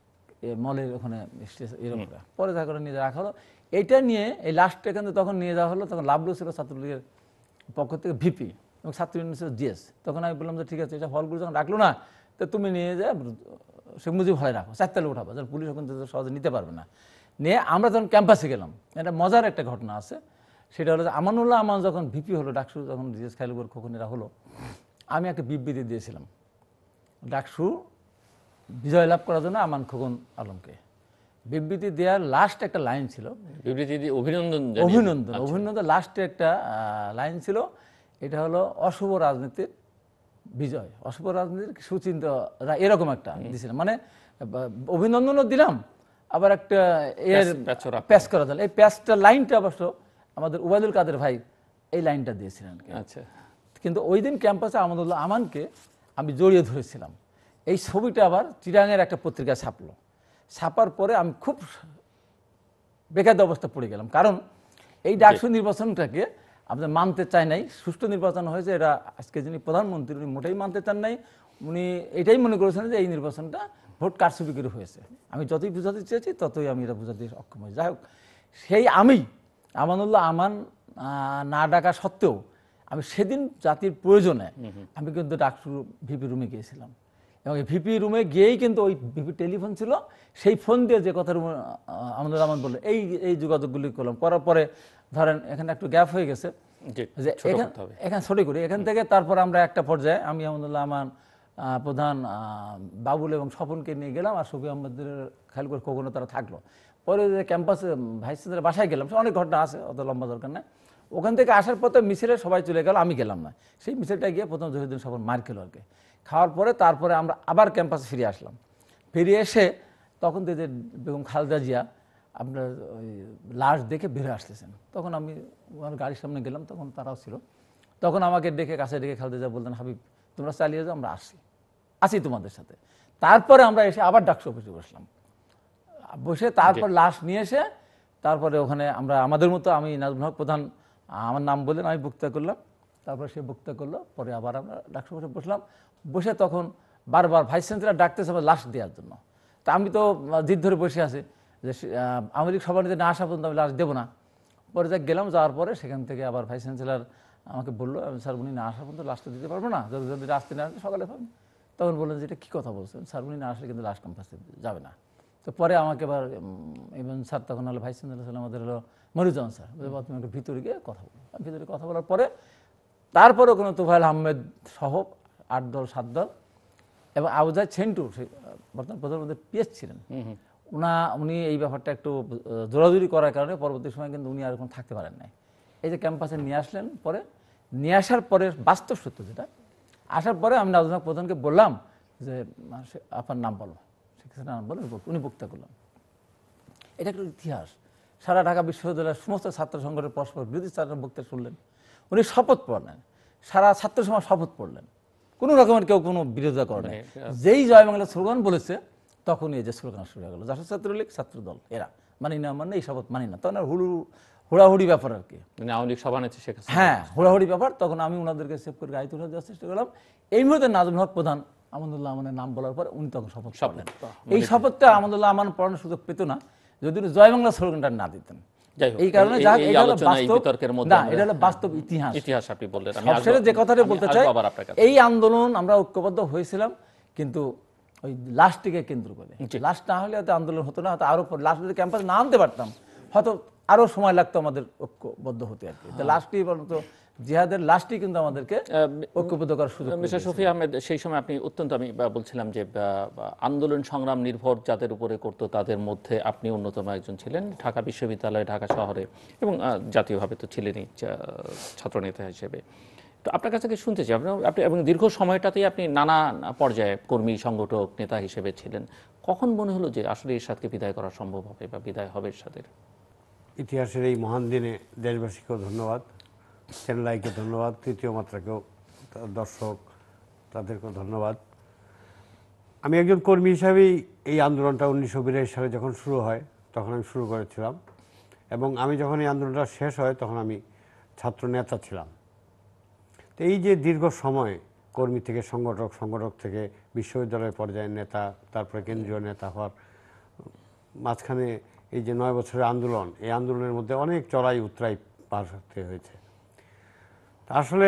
মলের ওখানে এরকম পরে যা করে নিয়ে রাখা হলো। এইটা নিয়ে এই লাস্টটা কিন্তু তখন নিয়ে যাওয়া হলো, তখন লাভলু ছিল ছাত্রলীগের পক্ষ থেকে ভিপি এবং ছাত্র ইউনিয়ন ছিল জিএস। তখন আমি বললাম যে ঠিক আছে, এটা হলগুলো যখন রাখলো না, তো তুমি নিয়ে যা শেখ মুজিব হলে রাখো, চারতালে উঠাবো, যেন পুলিশ ওখান থেকে সহজে নিতে পারবে না। নিয়ে আমরা যখন ক্যাম্পাসে গেলাম, এটা মজার একটা ঘটনা আছে, সেটা হলো যে আমান উল্লাহ আমান যখন ভিপি হলো, ডাকসু যখন জিএস খাইলুর খোকনেরা হলো, আমি একটা বিবৃতি দিয়েছিলাম ডাকসু বিজয় লাভ করার জন্য আমান খোকন আলমকে। বিবৃতি দেওয়ার লাস্ট একটা লাইন ছিল, বিবৃতি দিয়ে অভিনন্দন অভিনন্দন অভিনন্দন লাস্টে একটা লাইন ছিল, এটা হলো অশুভ রাজনীতির বিজয়, অশুভ রাজনীতির সুচিন্ত, এরকম একটা দিয়েছিলাম। মানে অভিনন্দনও দিলাম, আবার একটা এর প্যাচ করা দিলাম। এই প্যাচটা লাইনটা অবশ্য আমাদের উবায়দুল কাদের ভাই এই লাইনটা দিয়েছিলেন। আচ্ছা, কিন্তু ওই দিন ক্যাম্পাসে আমান উল্লাহ আমানকে আমি জড়িয়ে ধরেছিলাম। এই ছবিটা আবার চিরাঙের একটা পত্রিকা ছাপলো, ছাপার পরে আমি খুব বেকার অবস্থা পড়ে গেলাম। কারণ এই ডাকসু নির্বাচনটাকে আমাদের মানতে চায় নাই, সুষ্ঠু নির্বাচন হয়েছে, এটা আজকে যিনি প্রধানমন্ত্রী উনি মোটেই মানতে চান নাই। উনি এটাই মনে করেছেন যে এই নির্বাচনটা ভোট কারচুপি করে হয়েছে। আমি যতই বুঝাতে চেয়েছি ততই আমি এটা বুঝাতে অক্ষম হয়েছি। যাই হোক, সেই আমি আমান উল্লাহ আমান না ডাকা সত্ত্বেও আমি সেদিন জাতির প্রয়োজনে আমি কিন্তু ডাকসু ভিপি রুমে গিয়েছিলাম, এবং এই ভিপি রুমে গিয়েই কিন্তু ওই ভিপি টেলিফোন ছিল, সেই ফোন দিয়ে যে কথা রুমে আমান উল্লাহ আমান বললো, এই এই যোগাযোগগুলি করলাম। করার পরে ধরেন এখানে একটু গ্যাপ হয়ে গেছে, যে এখানে ছোট করি, এখান থেকে তারপর আমরা একটা পর্যায়ে আমি আমান উল্লাহ আমান প্রধান বাবুল এবং স্বপনকে নিয়ে গেলাম, আর শফি আহমেদের খেয়াল করে কখনো তারা থাকলো। পরে যে ক্যাম্পাসে ভাইস চ্যান্সেলর বাসায় গেলাম, সে অনেক ঘটনা আছে, অত লম্বা দরকার নাই। ওখান থেকে আসার পথে মিছিলে সবাই চলে গেল, আমি গেলাম না। সেই মিছিলটা গিয়ে প্রথম জহিউদ্দিন স্বপন মার খেলো আর কি। খাওয়ার পরে তারপরে আমরা আবার ক্যাম্পাসে ফিরে আসলাম। ফিরে এসে তখন তো যে বেগম খালেদা জিয়া আপনার ওই লাশ দেখে বের হয়ে আসতেছেন, তখন আমি আমার গাড়ির সামনে গেলাম, তখন তারাও ছিল। তখন আমাকে ডেকে কাছে ডেকে খালেদা জিয়া বলতেন, হাবিব তোমরা চালিয়ে যাও, আমরা আসি আসি তোমাদের সাথে। তারপরে আমরা এসে আবার ডাকসু অফিসে বসলাম, বসে তারপর লাশ নিয়ে এসে তারপরে ওখানে আমরা আমাদের মতো, আমি নাজমুল হক প্রধান আমার নাম বললেন, আমি বক্তৃতা করলাম, তারপরে সে বক্তৃতা করলো, পরে আবার আমরা ডাকসু অফিসে বসলাম। বসে তখন বারবার ভাইস চ্যান্সেলর ডাকতেছে আমার লাশ দেওয়ার জন্য। তা আমি তো জিদ ধরে বসে আছি যে আওয়ামী লীগ সভাপতি না আসা পর্যন্ত আমি লাশ দেবো না। পরে যাক গেলাম, যাওয়ার পরে সেখান থেকে আবার ভাইস চ্যান্সেলর আমাকে বললো, স্যার উনি না আসা পর্যন্ত লাশটা দিতে পারবো না, যদি যদি আসতে না আসলে সকালে পাবেন। তখন বললেন যে এটা কী কথা বলছেন, স্যার উনি না আসলে কিন্তু লাশ ক্যাম্পাসে যাবে না। তো পরে আমাকে এবার এবং স্যার তখন হলো ভাইস চ্যান্সেলর ছিল আমাদের হলো মনিরুজ্জামান স্যার, তুমি একটু ভিতরে গিয়ে কথা বলো। ভিতরে কথা বলার পরে তারপরে কোনো তুফাইল আহমেদ সহ আট দল সাত দল এবং আবুজাই ছেন্টু বর্তমান প্রধানমন্ত্রী পিএস ছিলেন, উনা উনি এই ব্যাপারটা একটু জোরাজুরি করার কারণে পরবর্তী সময় কিন্তু উনি আর এখন থাকতে পারেন নাই। এই যে ক্যাম্পাসে নিয়ে আসলেন, পরে নিয়ে আসার পরে বাস্তব সত্য যেটা, আসার পরে আমি নাজমা প্রধানকে বললাম যে আপনার নাম বলো, সেখানে নাম বলো, উনি বক্তৃতা করলাম। এটা একটা ইতিহাস। সারা ঢাকা বিশ্ববিদ্যালয়ের সমস্ত ছাত্র সংগঠনের পরস্পর বিরোধী ছাত্র বক্তৃতা শুনলেন, উনি শপথ পড়লেন, সারা ছাত্র সমাজ শপথ পড়লেন, কোনো রকমের কেউ কোনো বিরোধিতা করে নাই। যেই জয় বাংলা স্লোগান বলেছে তখনই এই যে স্লোগান শুরু হয়ে গেল, জাতীয় ছাত্রলীগ ছাত্র দল এরা মানি না মানে এই শপথ মানি না, তখন আর হুড়ু হুড়াহুড়ি ব্যাপার আর কি, আওয়ামী লীগ সভানেত্রী শেখ হাসিনা, হ্যাঁ হুড়াহুড়ি ব্যাপার। তখন আমি ওনাদেরকে সেভ করে গাড়ি তুলে দেওয়ার চেষ্টা করলাম। এই মুহূর্তে নাজমুল হক প্রধান আমানুল্লাহ আমানের নাম বলার পর উনি তখন শপথ করলেন। এই শপথটা আমানুল্লাহ আমান পড়ানোর সুযোগ পেত না যদি উনি জয় বাংলা স্লোগানটা না দিতেন। এই কারণে বাস্তব ইতিহাস ইতিহাস আপনি বললেন। যে কথাটা বলতে চাই, এই আন্দোলন আমরা ঐক্যবদ্ধ হয়েছিলাম, কিন্তু ওই লাশটিকে কেন্দ্র করে, লাশ না হলে হয়তো আন্দোলন হতো না, হয়তো আরো লাশ যদি ক্যাম্পাসে না আনতে পারতাম হয়তো আরো সময় লাগতো আমাদের ঐক্যবদ্ধ হতে আর কি। লাশটি বলতো জিহাদের লাশটি কিন্তু আমাদেরকে ঐক্যবদ্ধ করার সুযোগ। মিস্টার শফি আহমেদ, সেই সময় আপনি অত্যন্ত, আমি বলছিলাম যে আন্দোলন সংগ্রাম নির্ভর যাদের উপরে করতো তাদের মধ্যে আপনি অন্যতম একজন ছিলেন, ঢাকা বিশ্ববিদ্যালয়, ঢাকা শহরে এবং জাতীয়ভাবে তো ছিলেনই ছাত্রনেতা হিসেবে। তো আপনার কাছ থেকে শুনতে চাই, আপনি এবং দীর্ঘ সময়টাতেই আপনি নানা পর্যায়ে কর্মী সংগঠক নেতা হিসেবে ছিলেন, কখন মনে হলো যে আসলে এরশাদকে বিদায় করা সম্ভব হবে বা বিদায় হবে এরশাদের? ইতিহাসের এই মহান দিনে দেশবাসীকেও ধন্যবাদ, চ্যানেলাইকে ধন্যবাদ, তৃতীয় মাত্রাকেও, দর্শক তাদেরকেও ধন্যবাদ। আমি একজন কর্মী হিসাবেই এই আন্দোলনটা উনিশশো বিরাশি সালে যখন শুরু হয় তখন আমি শুরু করেছিলাম, এবং আমি যখন এই আন্দোলনটা শেষ হয় তখন আমি ছাত্র নেতা ছিলাম। তো এই যে দীর্ঘ সময় কর্মী থেকে সংগঠক, সংগঠক থেকে বিশ্ববিদ্যালয় পর্যায়ের নেতা, তারপরে কেন্দ্রীয় নেতা হওয়ার মাঝখানে এই যে নয় বছরের আন্দোলন, এই আন্দোলনের মধ্যে অনেক চড়াই উতরাই পার হতে হয়েছে। আসলে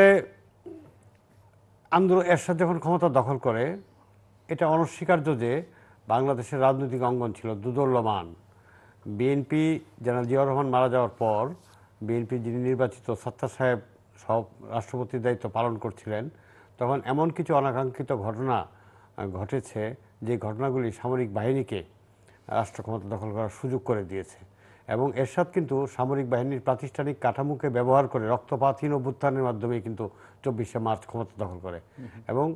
আন্দোলন এরশাদ যখন ক্ষমতা দখল করে, এটা অনস্বীকার্য যে বাংলাদেশের রাজনৈতিক অঙ্গন ছিল দুদুল্যমান। বিএনপি জেনারেল জিয়াউর রহমান মারা যাওয়ার পর বিএনপি যিনি নির্বাচিত ছত্রা সাহেব সব রাষ্ট্রপতির দায়িত্ব পালন করছিলেন, তখন এমন কিছু অনাকাঙ্ক্ষিত ঘটনা ঘটেছে যে ঘটনাগুলি সামরিক বাহিনীকে রাষ্ট্র ক্ষমতা দখল করার সুযোগ করে দিয়েছে। এবং এরশাদ কিন্তু সামরিক বাহিনীর প্রাতিষ্ঠানিক কাঠামোকে ব্যবহার করে রক্তপাতহীন অভ্যুত্থানের মাধ্যমে কিন্তু চব্বিশে মার্চ ক্ষমতা দখল করে। এবং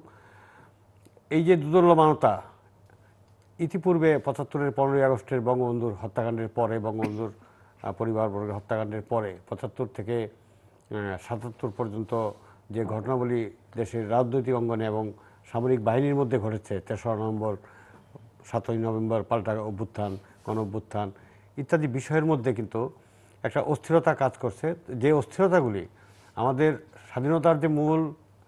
এই যে দুদুল্যমানতা ইতিপূর্বে পঁচাত্তরের পনেরোই আগস্টের বঙ্গবন্ধুর হত্যাকাণ্ডের পরে, বঙ্গবন্ধুর পরিবারবর্গের হত্যাকাণ্ডের পরে পঁচাত্তর থেকে সাতাত্তর পর্যন্ত যে ঘটনাবলী দেশের রাজনৈতিক অঙ্গনে এবং সামরিক বাহিনীর মধ্যে ঘটেছে, তেসরা নভেম্বর, সাতই নভেম্বর পাল্টা অভ্যুত্থান, গণ অভ্যুত্থান ইত্যাদি বিষয়ের মধ্যে কিন্তু একটা অস্থিরতা কাজ করছে, যে অস্থিরতাগুলি আমাদের স্বাধীনতার যে মূল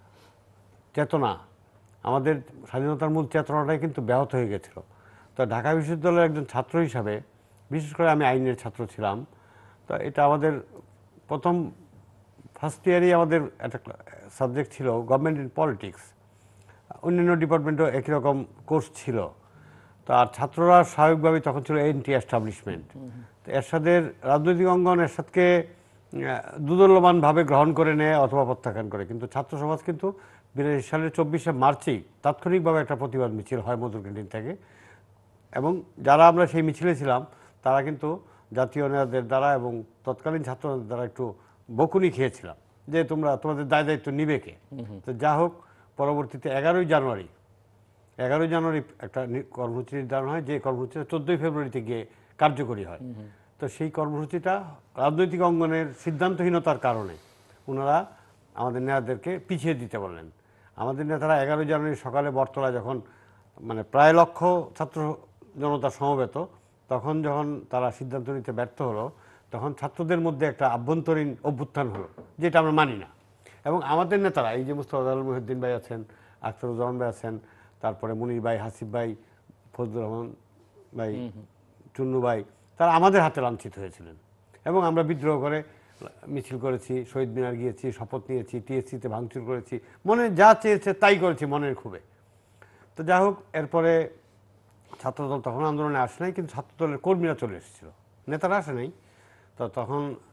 চেতনা, আমাদের স্বাধীনতার মূল চেতনাটাই কিন্তু ব্যাহত হয়ে গেছিল। তো ঢাকা বিশ্ববিদ্যালয়ের একজন ছাত্র হিসাবে, বিশেষ করে আমি আইনের ছাত্র ছিলাম, তো এটা আমাদের প্রথম ফার্স্ট ইয়ারেই আমাদের একটা সাবজেক্ট ছিল গভর্নমেন্ট ইন পলিটিক্স, অন্যান্য ডিপার্টমেন্টও একই রকম কোর্স ছিল। তো আর ছাত্ররা স্বাভাবিকভাবেই তখন ছিল এন্টি এস্টাবলিশমেন্ট। তো এরশাদের রাজনৈতিক অঙ্গন এরশাদকে দুদুল্যমানভাবে গ্রহণ করে নেয় অথবা প্রত্যাখ্যান করে, কিন্তু ছাত্র সমাজ কিন্তু বিরাশি সালের চব্বিশে মার্চেই তাৎক্ষণিকভাবে একটা প্রতিবাদ মিছিল হয় মধুর ক্যান্টিন থেকে, এবং যারা আমরা সেই মিছিলে ছিলাম তারা কিন্তু জাতীয় নেতাদের দ্বারা এবং তৎকালীন ছাত্রদের দ্বারা একটু বকুনি খেয়েছিলাম যে তোমরা তোমাদের দায় দায়িত্ব নিবে কে। তো যা হোক, পরবর্তীতে এগারোই জানুয়ারি এগারোই জানুয়ারি একটা কর্মসূচি নির্ধারণ হয়, যে কর্মসূচিটা চোদ্দোই ফেব্রুয়ারিতে গিয়ে কার্যকরী হয়। তো সেই কর্মসূচিটা রাজনৈতিক অঙ্গনের সিদ্ধান্তহীনতার কারণে ওনারা আমাদের নেতাদেরকে পিছিয়ে দিতে বললেন। আমাদের নেতারা এগারোই জানুয়ারি সকালে বটতলা যখন মানে প্রায় লক্ষ ছাত্র জনতা সমবেত, তখন যখন তারা সিদ্ধান্ত নিতে ব্যর্থ হলো, তখন ছাত্রদের মধ্যে একটা আভ্যন্তরীণ অভ্যুত্থান হলো, যেটা আমরা মানি না। এবং আমাদের নেতারা, এই যে মুস্তাফা জালাল মহিউদ্দিন ভাই আছেন, আখতারুজ্জামান ভাই আছেন, তারপরে মুনির ভাই, হাসিফ ভাই, ফজলুর রহমান ভাই, চুন্নু ভাই, তারা আমাদের হাতে লাঞ্ছিত হয়েছিলেন। এবং আমরা বিদ্রোহ করে মিছিল করেছি, শহীদ মিনার গিয়েছি, শপথ নিয়েছি, টিএসসিতে ভাঙচুর করেছি, মনে যা চেয়েছে তাই করেছি মনের ক্ষোভে। তো যাই হোক, এরপরে ছাত্রদল তখন আন্দোলনে আসে নাই, কিন্তু ছাত্রদলের কর্মীরা চলে এসেছিল, নেতারা আসে নাই। তো তখন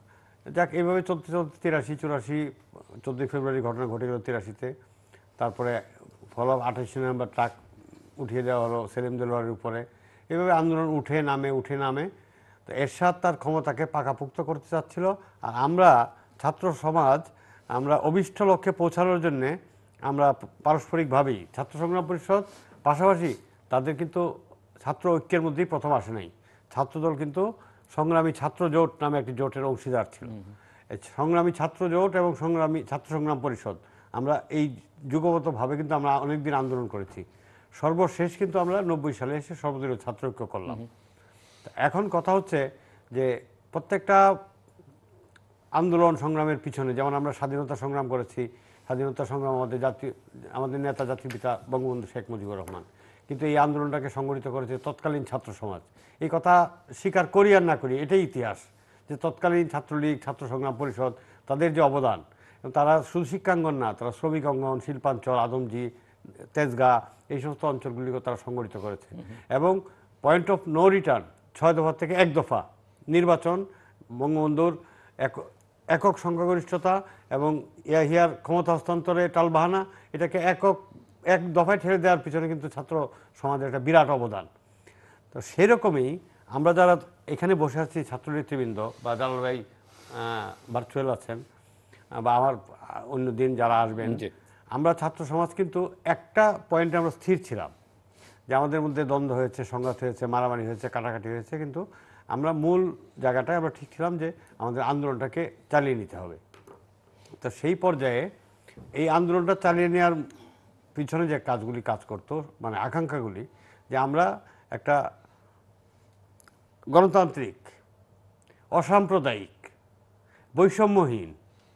যাক এইভাবে চলতে চলতে তিরাশি চুরাশি চোদ্দোই ফেব্রুয়ারি ঘটনা ঘটে গেল তিরাশিতে। তারপরে ফলো আঠাশে নভেম্বর ট্রাক উঠিয়ে দেওয়া হলো সেলিম দেলোয়ারের উপরে। এভাবে আন্দোলন উঠে নামে উঠে নামে। তো এরশাদ তার ক্ষমতাকে পাকাপোক্ত করতে চাচ্ছিল, আর আমরা ছাত্র সমাজ আমরা অভিষ্ট লক্ষ্যে পৌঁছানোর জন্যে আমরা পারস্পরিকভাবেই ছাত্র সংগ্রাম পরিষদ পাশাপাশি তাদের কিন্তু ছাত্র ঐক্যের মধ্যেই প্রথম আসে নাই। ছাত্রদল কিন্তু সংগ্রামী ছাত্র জোট নামে একটি জোটের অংশীদার ছিল। এই সংগ্রামী ছাত্র জোট এবং সংগ্রামী ছাত্র সংগ্রাম পরিষদ আমরা এই যুগগতভাবে কিন্তু আমরা অনেকদিন আন্দোলন করেছি। সর্বশেষ কিন্তু আমরা নব্বই সালে এসে সর্বদলীয় ছাত্র ঐক্য করলাম। এখন কথা হচ্ছে যে প্রত্যেকটা আন্দোলন সংগ্রামের পিছনে, যেমন আমরা স্বাধীনতা সংগ্রাম করেছি, স্বাধীনতা সংগ্রাম আমাদের জাতীয় আমাদের নেতা জাতির পিতা বঙ্গবন্ধু শেখ মুজিবুর রহমান, কিন্তু এই আন্দোলনটাকে সংগঠিত করেছে তৎকালীন ছাত্র সমাজ। এই কথা স্বীকার করি আর না করি, এটাই ইতিহাস যে তৎকালীন ছাত্রলীগ, ছাত্র সংগ্রাম পরিষদ, তাদের যে অবদান, তারা শুধু শিক্ষাঙ্গন না, তারা শ্রমিক অঙ্গন, শিল্পাঞ্চল, আদমজি, তেজগাঁ, এই সমস্ত অঞ্চলগুলিকে তারা সংগঠিত করেছে। এবং পয়েন্ট অফ নো রিটার্ন ছয় দফা থেকে এক দফা নির্বাচন, বঙ্গবন্ধুর এক একক সংখ্যাগরিষ্ঠতা এবং ইয়াহিয়ার ক্ষমতা হস্তান্তরে টালবাহানা, এটাকে একক এক দফায় ঠেলে দেওয়ার পিছনে কিন্তু ছাত্র সমাজের একটা বিরাট অবদান। তো সেরকমই আমরা যারা এখানে বসে আছি ছাত্র নেতৃবৃন্দ বা জালাল ভাই ভার্চুয়াল আছেন বা আমার অন্য দিন যারা আসবেন, আমরা ছাত্র সমাজ কিন্তু একটা পয়েন্টে আমরা স্থির ছিলাম যে আমাদের মধ্যে দ্বন্দ্ব হয়েছে, সংঘাত হয়েছে, মারামারি হয়েছে, কাটাকাটি হয়েছে, কিন্তু আমরা মূল জায়গাটায় আমরা ঠিক ছিলাম যে আমাদের আন্দোলনটাকে চালিয়ে নিতে হবে। তো সেই পর্যায়ে এই আন্দোলনটা চালিয়ে নেওয়ার পিছনে যে কাজগুলি কাজ করতো, মানে আকাঙ্ক্ষাগুলি, যে আমরা একটা গণতান্ত্রিক, অসাম্প্রদায়িক, বৈষম্যহীন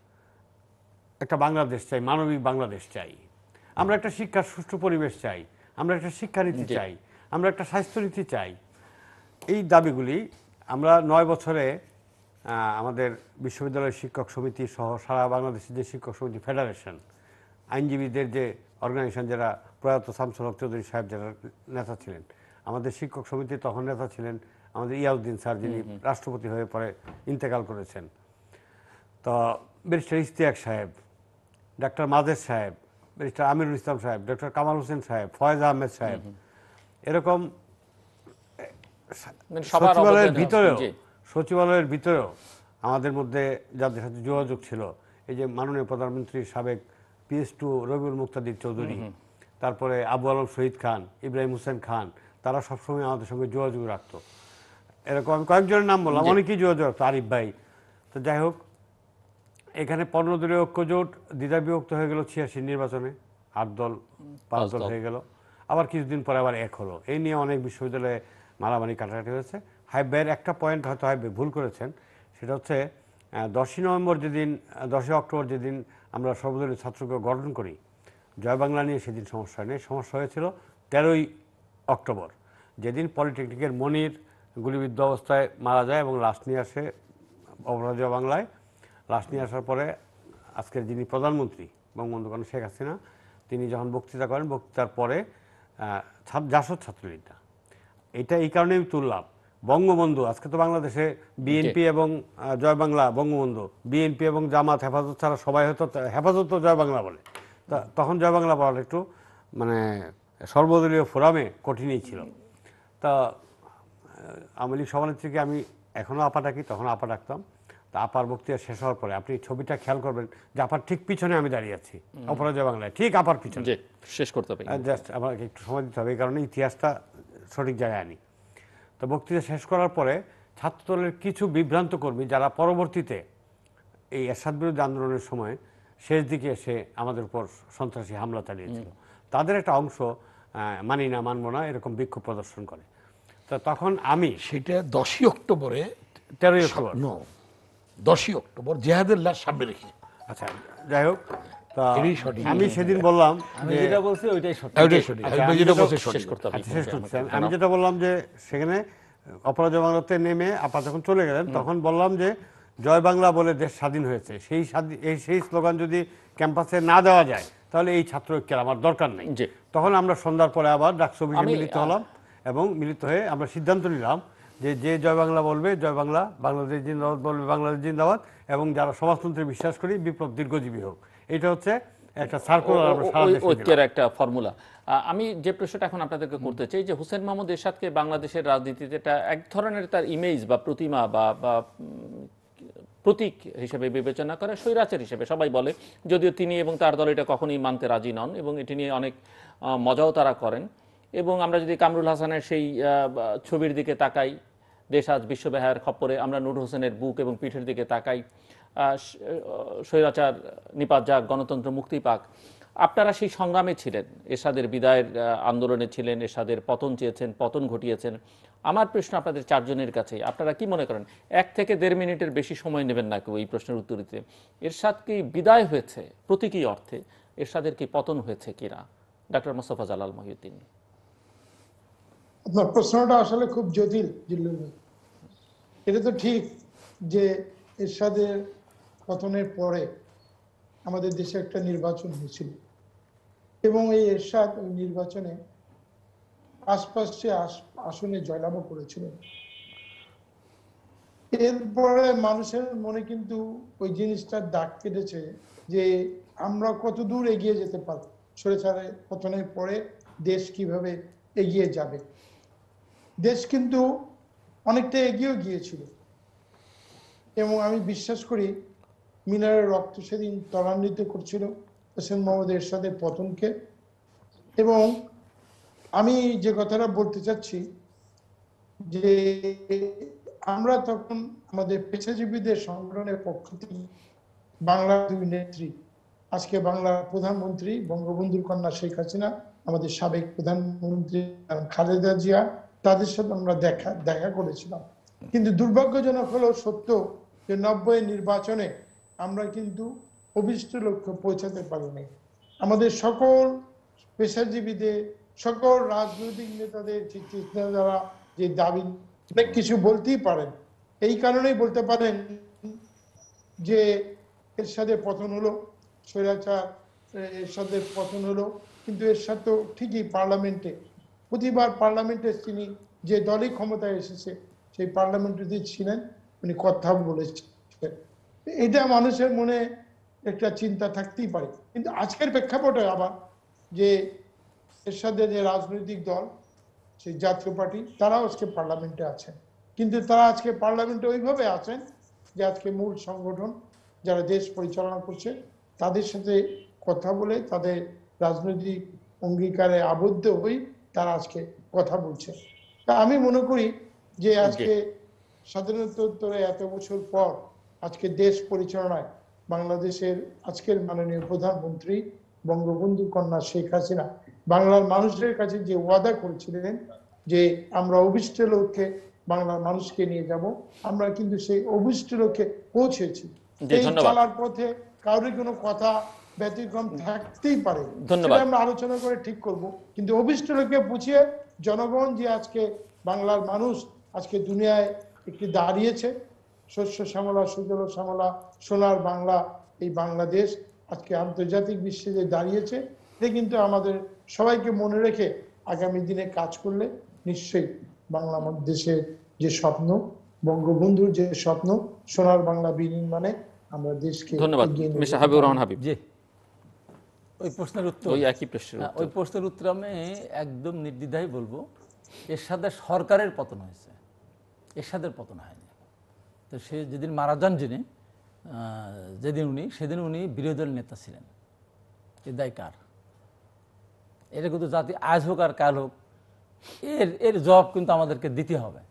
একটা বাংলাদেশ চাই, মানবিক বাংলাদেশ চাই, আমরা একটা শিক্ষার সুষ্ঠু পরিবেশ চাই, আমরা একটা শিক্ষানীতি চাই, আমরা একটা স্বাস্থ্যনীতি চাই। এই দাবিগুলি আমরা নয় বছরে আমাদের বিশ্ববিদ্যালয়ের শিক্ষক সমিতি সহ সারা বাংলাদেশের যে শিক্ষক সমিতি ফেডারেশন, আইনজীবীদের যে অর্গানাইজেশন, যারা প্রয়াত শামসুল হক চৌধুরী সাহেব যারা নেতা ছিলেন, আমাদের শিক্ষক সমিতির তখন নেতা ছিলেন আমাদের ইয়াউদ্দিন স্যার, যিনি রাষ্ট্রপতি হয়ে পরে ইন্তেকাল করেছেন, তো ব্যারিস্টার ইশতিয়াক সাহেব, ডাক্তার মাজেদ সাহেব, ব্যারিস্টার আমিরুল ইসলাম সাহেব, ডক্টর কামাল হোসেন সাহেব, ফয়েজ আহমেদ সাহেব, এরকম সচিবালয়ের ভিতরেও সচিবালয়ের ভিতরেও আমাদের মধ্যে যাদের সাথে যোগাযোগ ছিল, এই যে মাননীয় প্রধানমন্ত্রীর সাবেক পিএস টু রবিউল মুক্তাদির চৌধুরী, তারপরে আবু আলম শহীদ খান, ইব্রাহিম হোসেন খান, তারা সবসময় আমাদের সঙ্গে যোগাযোগ রাখতো। এরকম আমি কয়েকজনের নাম বললাম, অনেকেই যোগাযোগ রাখতো, আরিফ ভাই। তো যাই হোক, এখানে পনেরো দলীয় ঐক্যজোট দ্বিধা বিভক্ত হয়ে গেল ছিয়াশি নির্বাচনে, আট দল পাঁচ দল হয়ে গেল, আবার কিছুদিন পরে আবার এক হলো। এই নিয়ে অনেক বিশ্ববিদ্যালয়ে মারামারি কাটাকাটি হয়েছে। হাইবের একটা পয়েন্ট হয়তো হাইবে ভুল করেছেন, সেটা হচ্ছে দশই নভেম্বর যেদিন, দশই অক্টোবর যেদিন আমরা সর্বদলীয় ছাত্রকে গঠন করি, জয় বাংলা নিয়ে সেদিন সমস্যা নেই, সমস্যা হয়েছিল তেরোই অক্টোবর, যেদিন পলিটেকনিকের মনির গুলিবিদ্ধ অবস্থায় মারা যায় এবং লাশ নিয়ে আসে অপরাজয় বাংলায়। লাশ নিয়ে আসার পরে আজকের যিনি প্রধানমন্ত্রী বঙ্গবন্ধু কন্যা শেখ হাসিনা, তিনি যখন বক্তৃতা করেন, বক্তৃতার পরে জাসদ ছাত্রলীগটা, এটা এই কারণেই তুললাম, বঙ্গবন্ধু আজকে তো বাংলাদেশে বিএনপি এবং জয় বাংলা বঙ্গবন্ধু, বিএনপি এবং জামাত হেফাজত ছাড়া সবাই হয়তো হেফাজত তো জয় বাংলা বলে, তখন জয় বাংলা বলাটা একটু মানে সর্বদলীয় ফোরামে কঠিনই ছিল। তা আওয়ামী লীগ সভানেত্রীকে আমি এখনও আপা ডাকি, তখন আপা ডাকতাম। তা আপার বক্তৃতা শেষ হওয়ার পরে আপনি ছবিটা খেয়াল করবেন যে আপার ঠিক পিছনে আমি দাঁড়িয়ে আছি, অপরাজয় বাংলায় ঠিক আপার পিছনে। শেষ করতে হবে, জাস্ট আমাকে একটু সময় দিতে হবে, এই কারণে ইতিহাসটা সঠিক জায়গায় আনি। তো বক্তৃতা শেষ করার পরে ছাত্রদলের কিছু বিভ্রান্ত কর্মী, যারা পরবর্তীতে এই এরশাদ বিরোধী আন্দোলনের সময় শেষ দিকে এসে আমাদের উপর সন্ত্রাসী হামলা চালিয়েছিল, তাদের একটা অংশ মানি না, মানব না, এরকম বিক্ষোভ প্রদর্শন করে। তো তখন আমি সেটা দশই অক্টোবরে, তেরোই অক্টোবর দশই অক্টোবর জেহাদের লাশ সামনে রেখে, আচ্ছা যাই হোক, তা আমি সেদিন বললাম আমি যেটা বলছি ওইটাই সঠিক। আমি যেটা বললাম যে সেখানে অপরাজয় বাংলাতে নেমে আপা যখন চলে গেলেন, তখন বললাম যে জয় বাংলা বলে দেশ স্বাধীন হয়েছে, সেই এই সেই স্লোগান যদি ক্যাম্পাসে না দেওয়া যায় তাহলে এই ছাত্র ঐক্যের আমার দরকার নেই। তখন আমরা সন্ধ্যার পরে আবার ডাকসু অফিসে মিলিত হলাম এবং মিলিত হয়ে আমরা সিদ্ধান্ত নিলাম যে যে জয় বাংলা বলবে জয় বাংলা, বাংলাদেশ জিন্দাবাদ বলবে বাংলাদেশ জিন্দাবাদ, এবং যারা সমাজতন্ত্রে বিশ্বাস করি বিপ্লব দীর্ঘজীবী হোক। এটা হচ্ছে একটা সার্কুলার আমরা সারা দেশে দিলাম। ঐক্যের একটা ফর্মুলা। আমি যে প্রশ্নটা এখন আপনাদেরকে করতে চাই যে হুসেইন মাহমুদ এরশাদকে বাংলাদেশের রাজনীতিতে এটা এক ধরনের তার ইমেজ বা প্রতিমা বা বা প্রতীক হিসেবে বিবেচনা করে, স্বৈরাচার হিসেবে সবাই বলে, যদিও তিনি এবং তার দল এটা কখনোই মানতে রাজি নন এবং এটি নিয়ে অনেক মজাও তারা করেন। এবং আমরা যদি কামরুল হাসানের সেই ছবির দিকে তাকাই, দেশ আজ বিশ্বব্যাহার খপ্পরে, আমরা নূর হোসেনের বুক এবং পিঠের দিকে তাকাই, স্বৈরাচার নিপাত যাক, গণতন্ত্র মুক্তি পাক। আপনারা সেই সংগ্রামে ছিলেন, এরশাদের বিদায়ের আন্দোলনে ছিলেন, এরশাদের পতন চেয়েছেন, পতন ঘটিয়েছেন। আমার প্রশ্ন আপনাদের চারজনের কাছে, আপনারা কি মনে করেন, এক থেকে দেড় মিনিটের বেশি সময় নেবেন না কেউ এই প্রশ্নের উত্তর দিতে, এরশাদ কি বিদায় হয়েছে প্রতীকী অর্থে, এরশাদের কি পতন হয়েছে কিনা? ডক্টর মুস্তাফা জালাল মহিউদ্দিন। আপনার প্রশ্নটা আসলে খুব জটিল জিল্লুর ভাই। এটা তো ঠিক যে এরশাদের পতনের পরে আমাদের দেশে একটা নির্বাচন হয়েছিল এবং এই এরশাদ ওই নির্বাচনে আশপাশে আসনে জয়লাভও করেছিলেন। এরপরে মানুষের মনে কিন্তু ওই জিনিসটার দাগ কেটেছে যে আমরা কত দূর এগিয়ে যেতে পারব, স্বৈরাচারের পতনের পরে দেশ কিভাবে এগিয়ে যাবে। দেশ কিন্তু অনেকটা এগিয়েও গিয়েছিল এবং আমি বিশ্বাস করি মিনারের রক্ত সেদিন ত্বরান্বিত করছিল হোসেন মোহাম্মদ এরশাদের পতনকে। এবং আমি যে কথাটা বলতে চাচ্ছি যে আমরা তখন আমাদের পেশাজীবীদের সংগঠনের পক্ষ থেকে বাংলার দুই নেত্রী, আজকে বাংলার প্রধানমন্ত্রী বঙ্গবন্ধুর কন্যা শেখ হাসিনা, আমাদের সাবেক প্রধানমন্ত্রী খালেদা জিয়া, তাদের সাথে আমরা দেখা দেখা করেছিলাম। কিন্তু দুর্ভাগ্যজনক হলো সত্য যে নব্বই নির্বাচনে আমরা কিন্তু অভিষ্ট লক্ষ্যে পৌঁছাতে পারিনি। আমাদের সকল পেশাজীবীদের, সকল রাজনৈতিক নেতাদের যারা যে দাবি, অনেক কিছু বলতেই পারেন, এই কারণেই বলতে পারেন যে এরশাদের পতন হলো, স্বৈরাচার এরশাদের পতন হলো, কিন্তু এরশাদ তো ঠিকই পার্লামেন্টে, প্রতিবার পার্লামেন্টে তিনি যে দলই ক্ষমতায় এসেছে সেই পার্লামেন্টে ছিলেন, উনি কথা বলেছেন। এটা মানুষের মনে একটা চিন্তা থাকতেই পারে। কিন্তু আজকের প্রেক্ষাপটে আবার যে এরশাদের যে রাজনৈতিক দল, সেই জাতীয় পার্টি, তারাও আজকে পার্লামেন্টে আছেন, কিন্তু তারা আজকে পার্লামেন্টে ওইভাবে আছেন যে আজকে মূল সংগঠন যারা দেশ পরিচালনা করছে তাদের সাথে কথা বলে তাদের রাজনৈতিক অঙ্গীকারে আবদ্ধ হই তারা আজকে কথা বলছে। তা আমি মনে করি যে আজকে স্বাধীনতোত্তরে এত বছর পর আজকে দেশ পরিচালনায় বাংলাদেশের আজকের মাননীয় প্রধানমন্ত্রী বঙ্গবন্ধু কন্যা শেখ হাসিনা বাংলার মানুষের কাছে যে ওয়াদা করেছিলেন যে আমরা অভিষ্ট লক্ষ্যে বাংলার মানুষকে নিয়ে যাব, আমরা কিন্তু সেই অভিষ্ট লক্ষ্যে পৌঁছেছি। এই চলার পথে কারোর কোনো কথা ব্যতিক্রম থাকতেই পারে, সেটা আমরা আলোচনা করে ঠিক করব, কিন্তু অভিষ্ট লক্ষ্যে পৌঁছে জনগণ যে আজকে বাংলার মানুষ আজকে দুনিয়ায় একটি দাঁড়িয়েছে, শস্য শ্যামলা সুজল শ্যামলা সোনার বাংলা, এই বাংলাদেশ আজকে আন্তর্জাতিক বিশ্বে যে দাঁড়িয়েছে, এটা কিন্তু আমাদের সবাইকে মনে রেখে আগামী দিনে কাজ করলে নিশ্চয়ই বাংলা দেশের যে স্বপ্ন, বঙ্গবন্ধুর যে স্বপ্ন সোনার বাংলা বিনির্মাণে আমরা দেশকে। ধন্যবাদ মিস্টার হাবিবুর রহমান হাবিব। জি, ওই প্রশ্নের উত্তর ওই একই প্রশ্নের ওই প্রশ্নের উত্তর আমি একদম নির্দ্বিধায় বলবো, এরশাদের সরকারের পতন হয়েছে, এরশাদের পতন হয়নি। তো সে যেদিন মারা যান, যিনি যেদিন উনি সেদিন উনি বিরোধী দলের নেতা ছিলেন। এ দায় কার? এটা কিন্তু জাতি আজ হোক আর কাল হোক এর এর জবাব কিন্তু আমাদেরকে দিতে হবে।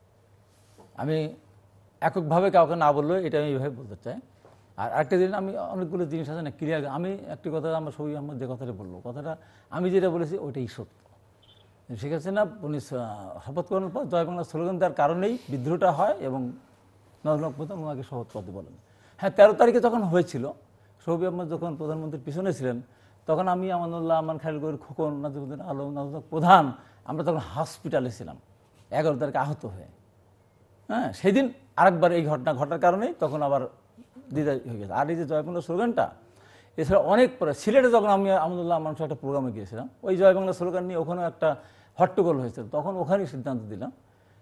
আমি এককভাবে কাউকে না বললেও এটা আমি এইভাবে বলতে চাই। আর একটা দিন আমি অনেকগুলো জিনিস আছে না ক্লিয়ার, আমি একটি কথা আমার শফি আহমদ যে কথাটা বললো, কথাটা আমি যেটা বলেছি ওইটাই সত্য। শেখ হাসিনা উনি শপথ করার পর জয় বাংলা স্লোগান দেওয়ার কারণেই বিদ্রোহটা হয় এবং নজরুল প্রধান ওনাকে শপথ পদে বলেন। হ্যাঁ, তেরো তারিখে যখন হয়েছিল, শফি আহমদ যখন প্রধানমন্ত্রীর পিছনে ছিলেন, তখন আমি আমান উল্লাহ আমান খালিলগড় খোকন নাজিরুদ্দিন আলম নাজরুল প্রধান, আমরা তখন হসপিটালে ছিলাম এগারো তারিখে আহত হয়ে। হ্যাঁ, সেদিন আরেকবার এই ঘটনা ঘটার কারণেই তখন আবার দ্বিধায় হয়ে গেছে। আর এই যে জয়বাংলা স্লোগানটা, এছাড়া অনেক পরে সিলেটে যখন আমি আমদুল্লাহ মানুষ একটা প্রোগ্রামে গিয়েছিলাম, ওই জয়বাংলা স্লোগান নিয়ে ওখানেও একটা হট্টগোল হয়েছিল, তখন ওখানেই সিদ্ধান্ত দিলাম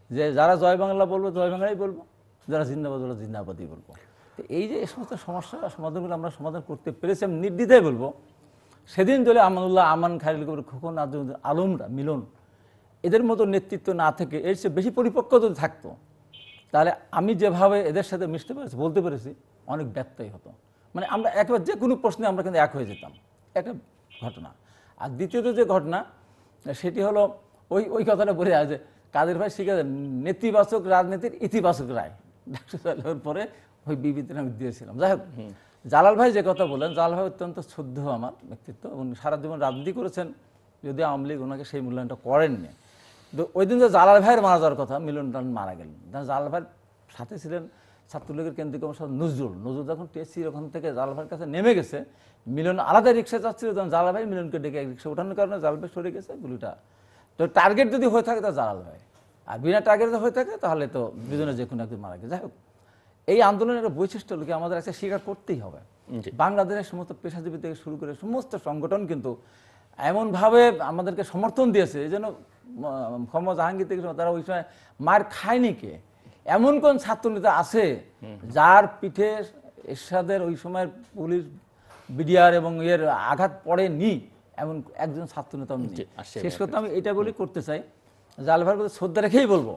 যে যারা জয় বাংলা বলবো জয় বাংলাই বলবো, যারা জিন্দাবাদ বলবো জিন্দাবাদই বলবো। তো এই যে এই সমস্ত সমস্যা সমাধানগুলো আমরা সমাধান করতে পেরেছি, আমি নির্দ্বিধায় বলবো সেদিন যদি আমানুল্লাহ আমান, খালিল কবির খোকন, আলমরা মিলন এদের মতো নেতৃত্ব না থেকে এর চেয়ে বেশি পরিপক্ক যদি থাকতো, তাহলে আমি যেভাবে এদের সাথে মিশতে পেরেছি, বলতে পেরেছি, অনেক ব্যত্যয় হতো। মানে আমরা একেবারে যে কোনো প্রশ্নে আমরা কিন্তু এক হয়ে যেতাম, একটা ঘটনা। আর দ্বিতীয়ত যে ঘটনা সেটি হলো ওই ওই কথাটা বলে আছে যে কাদের ভাই শিখে নেতিবাচক রাজনীতির ইতিবাচক রায় ডাক্তার সাহেবের পরে ওই বিবৃতিটা আমি দিয়েছিলাম। যাই হোক, জালাল ভাই যে কথা বলেন, জালাল ভাই অত্যন্ত শ্রদ্ধ আমার ব্যক্তিত্ব এবং সারা জীবন রাজনীতি করেছেন, যদি আওয়ামী লীগ ওনাকে সেই মূল্যায়নটা করেননি। তো ওই দিন যে জালাল ভাইয়ের মারা যাওয়ার কথা, মিলন টান মারা গেলেন, জালাল ভাইয়ের সাথে ছিলেন ছাত্রলীগের কেন্দ্রীয় কমিশনার নজরুল। নজরুল যখন টেসির ওখান থেকে জালাল ভাইয়ের কাছে নেমে গেছে, মিলন আলাদা রিক্সা যাচ্ছিল, তখন জালাল ভাই মিলনকে ডেকে রিক্সা ওঠানোর কারণে জালাল ভাই সরে গেছে গুলিটা। তো টার্গেট যদি হয়ে থাকে তা জালাল ভাই, আর বিনা টার্গেট হয়ে থাকে তাহলে তো দুজনে যে কোনো একদিন মারা গেছে। যাই হোক, এই আন্দোলনের একটা বৈশিষ্ট্য লোকে আমাদের একটা স্বীকার করতেই হবে। বাংলাদেশের সমস্ত পেশাজীবী থেকে শুরু করে সমস্ত সংগঠন কিন্তু এমনভাবে আমাদেরকে সমর্থন দিয়েছে, এই জন্য মোহাম্মদ জাহাঙ্গীর থেকে তারা ওই সময় মার খায়নি কে, এমন কোন ছাত্রনেতা আছে যার পিঠে এরশাদের ওই সময়ের পুলিশ বিডিআর এবং এর আঘাত পড়েনি, এমন একজন ছাত্রনেতা আমি নেই। শেষ কথা আমি এটা বলি করতে চাই, জালাল ভাইয়ের প্রতি শ্রদ্ধা রেখেই বলবো,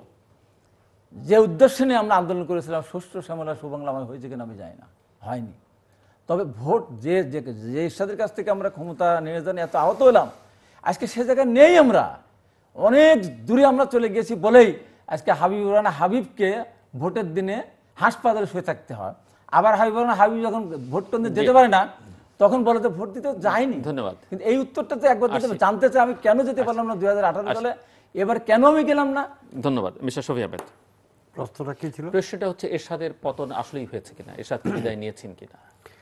যে উদ্দেশ্য নিয়ে আমরা আন্দোলন করেছিলাম শস্য শ্যামলা সুবাংলা হয়েছে কিনা আমি জানি না, হয়নি। তবে ভোট যে যে এরশাদের কাছ থেকে আমরা ক্ষমতা নিয়ে যান এত আহত হলাম, আজকে সে জায়গায় নেই, আমরা অনেক দূরে আমরা চলে গেছি বলেই আজকে হাবিবুর রহমান হাবিবকে ভোটের দিনে হাসপাতালে শুয়ে থাকতে হয়। আবার হাবিবুর রহমান হাবিব যখন ভোট কেন্দ্রে যেতে পারে না তখন বলে তো ভোট দিতে যায়নি। ধন্যবাদ। কিন্তু এই উত্তরটা তো একবার জানতে চাই, আমি কেন যেতে পারলাম না দুই হাজার আঠারো সালে, এবার কেন আমি গেলাম না? ধন্যবাদ। মিস্টার শফি আহমেদ, প্রশ্নটা কি ছিল? প্রশ্নটা হচ্ছে এরশাদের পতন আসলেই হয়েছে কিনা, এরশাদ বিদায় নিয়েছেন কিনা?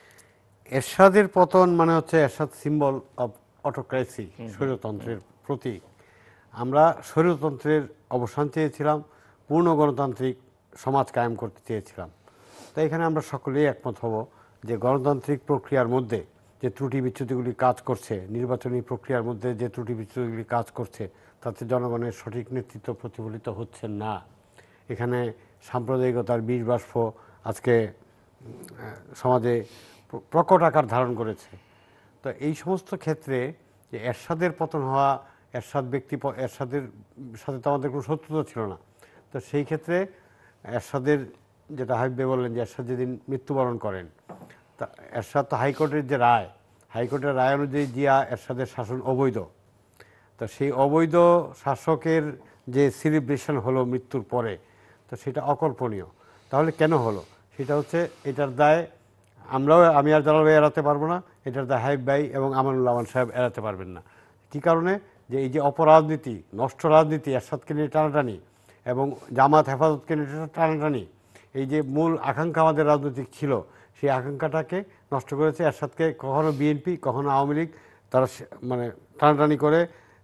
এরশাদের পতন মানে হচ্ছে এরশাদ সিম্বল অফ অটোক্রেসি, স্বৈরতন্ত্রের প্রতীক। আমরা স্বৈরতন্ত্রের অবসান চেয়েছিলাম, পূর্ণ গণতান্ত্রিক সমাজ কায়েম করতে চেয়েছিলাম। তাই এখানে আমরা সকলেই একমত হব যে গণতান্ত্রিক প্রক্রিয়ার মধ্যে যে ত্রুটি বিচ্যুতিগুলি কাজ করছে, নির্বাচনী প্রক্রিয়ার মধ্যে যে ত্রুটি বিচ্যুতিগুলি কাজ করছে, তাতে জনগণের সঠিক নেতৃত্ব প্রতিফলিত হচ্ছে না। এখানে সাম্প্রদায়িকতার বীজ বাষ্প আজকে সমাজে প্রকট আকার ধারণ করেছে। তো এই সমস্ত ক্ষেত্রে যে এরশাদের পতন হওয়া, এরশাদ ব্যক্তি এরশাদের সাথে তো আমাদের কোনো শত্রুতা ছিল না, তো সেই ক্ষেত্রে এরশাদের যেটা হাবিবে বললেন যে এরশাদ যেদিন মৃত্যুবরণ করেন, তা এরশাদ তো হাইকোর্টের যে রায়, হাইকোর্টের রায় অনুযায়ী জিয়া এরশাদের শাসন অবৈধ। তো সেই অবৈধ শাসকের যে সেলিব্রেশন হলো মৃত্যুর পরে, তো সেটা অকল্পনীয়। তাহলে কেন হলো? সেটা হচ্ছে এটার দায় আমরাও, আমি আর জালাল ভাই এড়াতে পারবো না, এটার দায় হাবিব ভাই এবং আমান উল্লাহ আমান সাহেব এড়াতে পারবেন না। কী কারণে? যে এই যে অপরাজনীতি, নষ্ট রাজনীতি, এরশাদকে নিয়ে টানাটানি এবং জামাত হেফাজতকে নিয়ে টানাটানি, এই যে মূল আকাঙ্ক্ষা আমাদের রাজনৈতিক ছিল, সেই আকাঙ্ক্ষাটাকে নষ্ট করেছে এরশাদকে। কখনো বিএনপি, কখনো আওয়ামী লীগ, তারা মানে টানাটানি করে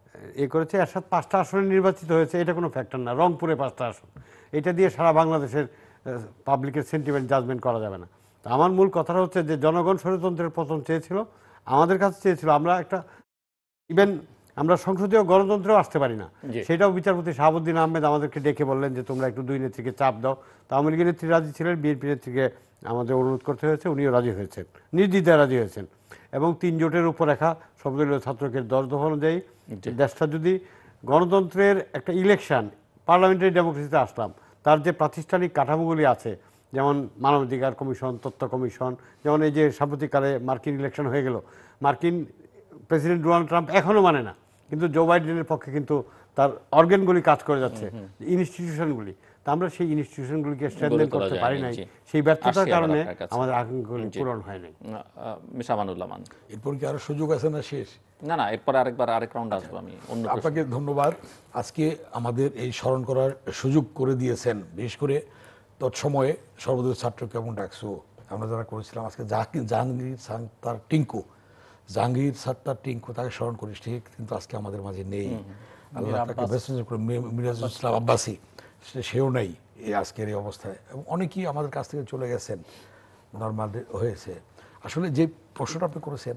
এ করেছে। এরশাদ পাঁচটা আসনে নির্বাচিত হয়েছে, এটা কোনো ফ্যাক্টর না। রংপুরে পাঁচটা আসন, এটা দিয়ে সারা বাংলাদেশের পাবলিকের সেন্টিমেন্ট জাজমেন্ট করা যাবে না। আমার মূল কথাটা হচ্ছে যে জনগণ স্বৈরতন্ত্রের পতন চেয়েছিল, আমাদের কাছে চেয়েছিল। আমরা একটা ইভেন আমরা সংসদীয় গণতন্ত্রেও আসতে পারি না, সেটাও বিচারপতি শাহাবুদ্দিন আহমেদ আমাদেরকে ডেকে বললেন যে তোমরা একটু দুই নেত্রীকে চাপ দাও। তো আওয়ামী লীগের নেত্রী রাজি ছিলেন, বিএনপি নেত্রীকে আমাদের অনুরোধ করতে হয়েছে, উনিও রাজি হয়েছেন, নির্দ্বিধায় রাজি হয়েছেন। এবং তিন জোটের উপরেখা সর্বদলীয় ছাত্রকের দশ দফা অনুযায়ী দেশটা যদি গণতন্ত্রের একটা ইলেকশন, পার্লামেন্টারি ডেমোক্রেসিতে আসলাম, তার যে প্রাতিষ্ঠানিক কাঠামোগুলি আছে, যেমন মানবাধিকার কমিশন, তথ্য কমিশন, যেমন এই যে সাম্প্রতিককালে মার্কিন ইলেকশন হয়ে গেল, মার্কিন প্রেসিডেন্ট ডোনাল্ড ট্রাম্প এখনও মানে না, কিন্তু জো বাইডেনের পক্ষে কিন্তু তার অর্গানগুলি কাজ করে যাচ্ছে, ইনস্টিটিউশনগুলি। তা আমরা সেই ইনস্টিটিউশনগুলিকে স্ট্রেংথেন করতে পারি নাই, সেই ব্যর্থতার কারণে আমাদের আকাঙ্ক্ষাগুলি পূরণ হয় নাই। মিস্টার আমান উল্লাহ আমান, এরপর কি আরো সুযোগ আছে না শেষ? না না, এরপর আরেকবার আরেক রাউন্ড আসবো আমি। আপনাকে ধন্যবাদ। আজকে আমাদের এই স্মরণ করার সুযোগ করে দিয়েছেন, বিশেষ করে তৎসময়ে সর্বদলীয় ছাত্র এবং ডাকসু আমরা যারা করেছিলাম। আজকে জাহাঙ্গীর তার টিঙ্কু, জাহাঙ্গীর সাত্তার টিঙ্কু, তাকে স্মরণ করি, ঠিক কিন্তু আজকে আমাদের মাঝে নেই। আল্লাহ তাকে বেসন করে। মিরাজুল ইসলাম আব্বাসী, সেও নেই এই আজকের এই অবস্থায়, এবং অনেকেই আমাদের কাছ থেকে চলে গেছেন, নর্মাল হয়েছে। আসলে যে প্রশ্নটা আপনি করেছেন,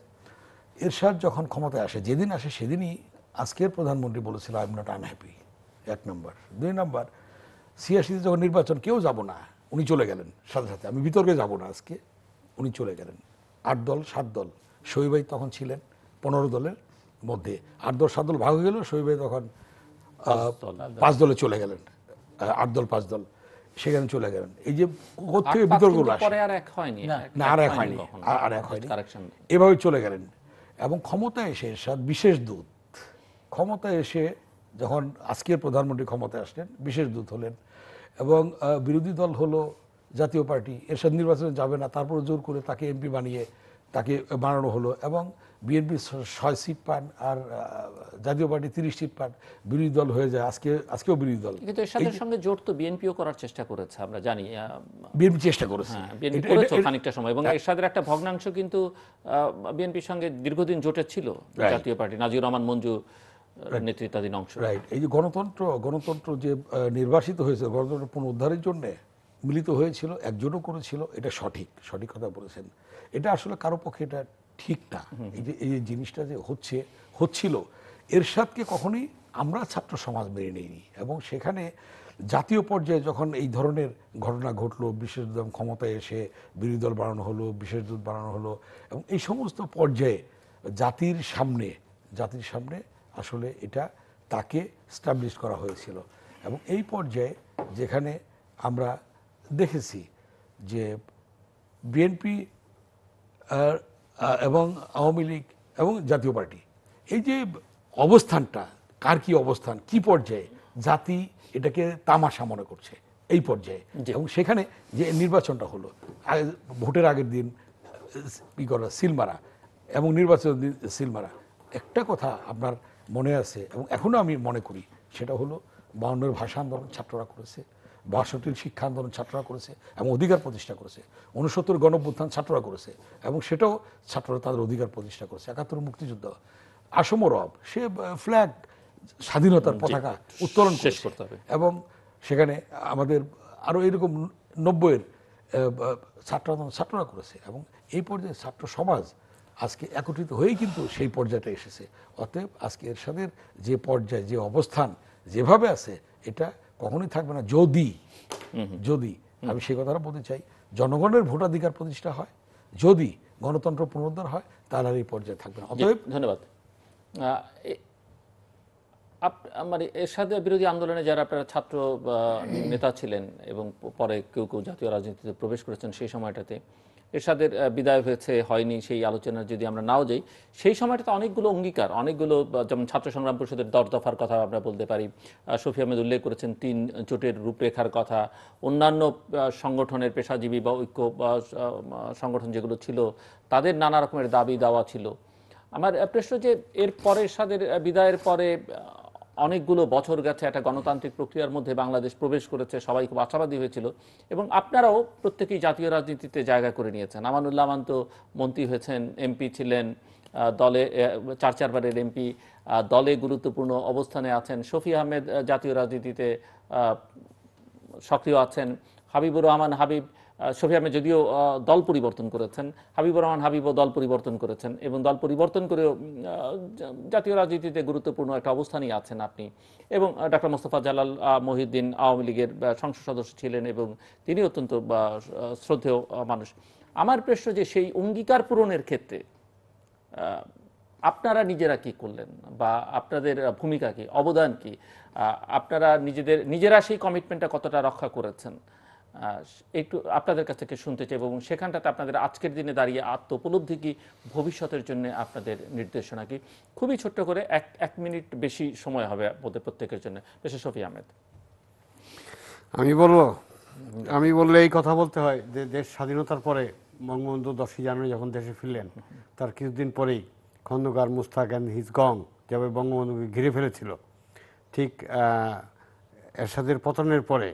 এরশাদ যখন ক্ষমতায় আসে, যেদিন আসে সেদিনই আজকের প্রধানমন্ত্রী বলেছিল আই এম নট আনহ্যাপি, এক নম্বর। দুই নম্বর, ছিয়াশিতে যখন নির্বাচন কেউ যাব না, উনি চলে গেলেন সাথে সাথে, আমি বিতর্কে যাব না আজকে, উনি চলে গেলেন। আট দল সাত দল, শহীদ ভাই তখন ছিলেন পনেরো দলের মধ্যে, আট দল সাত দল ভাগ হয়ে গেল, শহীদ ভাই তখন পাঁচ দলে চলে গেলেন, আট দল পাঁচ দল সেখানে চলে গেলেন। এই যে কোথেকে বিতর্কগুলো আসে, পরে আর এক হয়নি, না আর এক হয়নি, আর এক হয়নি, এভাবে চলে গেলেন। এবং ক্ষমতায় এসে এরশাদ বিশেষ দূত, ক্ষমতায় এসে যখন আজকের প্রধানমন্ত্রী ক্ষমতায় আসলেন বিশেষ দূত হলেন, এবং বিরোধী দল হলো জাতীয় পার্টি, এরশাদ নির্বাচনে যাবে না, তারপরে জোর করে তাকে এমপি বানিয়ে তাকে বানানো হলো, এবং বিএনপি ছয় সিট পান আর জাতীয় পার্টি তিরিশ সিট পান, বিরোধী দল হয়ে যায়। আজকে আজকেও বিরোধী দল, কিন্তু এরশাদের সঙ্গে জোট তো বিএনপিও করার চেষ্টা করেছে, আমরা জানি বিএনপি চেষ্টা করেছে, বিএনপি করেছে খানিকটা সময়, এবং এরশাদের একটা ভগ্নাংশ কিন্তু বিএনপির সঙ্গে দীর্ঘদিন জোটে ছিল, জাতীয় পার্টি নাজির রহমান মঞ্জু নেতৃত্বাধীন অংশ। রাইট। এই যে গণতন্ত্র গণতন্ত্র যে নির্বাসিত হয়েছে, গণতন্ত্র পুনরুদ্ধারের জন্য মিলিত হয়েছিল, একজনও করেছিল, এটা সঠিক, সঠিক কথা বলেছেন। এটা আসলে কারো পক্ষে এটা ঠিক না। এই যে এই জিনিসটা যে হচ্ছে হচ্ছিল, এরশাদকে কখনোই আমরা ছাত্র সমাজ মেনে নেইনি, এবং সেখানে জাতীয় পর্যায়ে যখন এই ধরনের ঘটনা ঘটলো, বিশেষ দল ক্ষমতায় এসে বিরোধী দল বানানো হলো, বিশেষ দূত বানানো হলো, এবং এই সমস্ত পর্যায়ে জাতির সামনে জাতির সামনে আসলে এটা তাকে স্টাবলিশ করা হয়েছিল। এবং এই পর্যায়ে যেখানে আমরা দেখেছি যে বিএনপি এবং আওয়ামী লীগ এবং জাতীয় পার্টি, এই যে অবস্থানটা, কার কি অবস্থান, কি পর্যায়ে, জাতি এটাকে তামাশা মনে করছে এই পর্যায়ে। এবং সেখানে যে নির্বাচনটা হলো, ভোটের আগের দিন কি করা সিলমারা, এবং নির্বাচনের দিন সিলমারা, একটা কথা আপনার মনে আছে এবং এখনো আমি মনে করি, সেটা হলো বাউন্নের ভাষা আন্দোলন ছাত্ররা করেছে, বাষট্টির শিক্ষা আন্দোলন ছাত্ররা করেছে এবং অধিকার প্রতিষ্ঠা করেছে, ঊনসত্তর গণঅভ্যুত্থান ছাত্ররা করেছে এবং সেটাও ছাত্ররা তাদের অধিকার প্রতিষ্ঠা করেছে, একাত্তর মুক্তিযুদ্ধ, আসম রব, সে ফ্ল্যাগ স্বাধীনতার পতাকা উত্তোলন শেষ করতে হবে, এবং সেখানে আমাদের আরও এরকম নব্বইয়ের ছাত্র আন্দোলন ছাত্ররা করেছে। এবং এই পর্যায়ে ছাত্র সমাজ আজকে একত্রিত হয়েই কিন্তু সেই পর্যায়টা এসেছে। অতএব আজকে এরশাদের যে পর্যায়ে, যে অবস্থান যেভাবে আছে, এটা কখনোই থাকবে না যদি যদি আমি সেই কথাটা বলতে চাই, জনগণের ভোটাধিকার প্রতিষ্ঠা হয়, যদি গণতন্ত্র পুনরুদ্ধার হয়, তাহলে আর এই পর্যায়ে থাকবে না। অতএব ধন্যবাদ। মানে এরশাদের বিরোধী আন্দোলনে যারা আপনারা ছাত্র নেতা ছিলেন এবং পরে কেউ কেউ জাতীয় রাজনীতিতে প্রবেশ করেছেন, সেই সময়টাতে এরশাদের বিদায় হয়েছে হয়নি, সেই আলোচনার যদি আমরা নাও যাই, সেই সময়টাতে অনেকগুলো অঙ্গীকার, অনেকগুলো, যেমন ছাত্র সংগ্রাম পরিষদের দশ দফার কথা আমরা বলতে পারি, শফি আহমেদ উল্লেখ করেছেন তিন জোটের রূপরেখার কথা, অন্যান্য সংগঠনের পেশাজীবী বা ঐক্য বা সংগঠন যেগুলো ছিল তাদের নানা রকমের দাবি দাওয়া ছিল। আমার প্রশ্ন যে এর পরে এরশাদের বিদায়ের পরে অনেকগুলো বছর গেছে, একটা গণতান্ত্রিক প্রক্রিয়ার মধ্যে বাংলাদেশ প্রবেশ করেছে, সবাই খুব আশাবাদী হয়েছিল, এবং আপনারাও প্রত্যেকেই জাতীয় রাজনীতিতে জায়গা করে নিয়েছেন। আমান উল্লাহ আমান তো মন্ত্রী হয়েছেন, এমপি ছিলেন, দলে চার চারবারের এমপি, দলে গুরুত্বপূর্ণ অবস্থানে আছেন। শফি আহমেদ জাতীয় রাজনীতিতে সক্রিয় আছেন, হাবিবুর রহমান হাবিব, শফি আহমেদ যদিও দল পরিবর্তন করেছেন, হাবিবুর রহমান হাবিবও দল পরিবর্তন করেছেন, এবং দল পরিবর্তন করেও জাতীয় রাজনীতিতে গুরুত্বপূর্ণ একটা অবস্থানই আছেন আপনি। এবং ডক্টর মুস্তাফা জালাল মহিউদ্দিন আওয়ামী লীগের সংসদ সদস্য ছিলেন এবং তিনি অত্যন্ত শ্রদ্ধেয় মানুষ। আমার প্রশ্ন যে সেই অঙ্গীকার পূরণের ক্ষেত্রে আপনারা নিজেরা কি করলেন, বা আপনাদের ভূমিকা কি, অবদান কি, আপনারা নিজেদের নিজেরা সেই কমিটমেন্টটা কতটা রক্ষা করেছেন, একটু আপনাদের কাছ থেকে শুনতে চাই, এবং সেখানটাতে আপনাদের আজকের দিনে দাঁড়িয়ে আত্ম উপলব্ধি কি, ভবিষ্যতের জন্য আপনাদের নির্দেশনা কি, খুবই ছোট্ট করে এক এক মিনিট বেশি সময় হবে আমাদের প্রত্যেকের জন্য। বেশি শফি আহমেদ। আমি বলবো, আমি বললে এই কথা বলতে হয় যে দেশ স্বাধীনতার পরে বঙ্গবন্ধু দশই জানুয়ারি যখন দেশে ফিরলেন, তার কিছুদিন পরেই খন্দকার, মুস্তাক অ্যান্ড হিজ গং যেভাবে বঙ্গবন্ধুকে ঘিরে ফেলেছিল, ঠিক এরশাদের পতনের পরে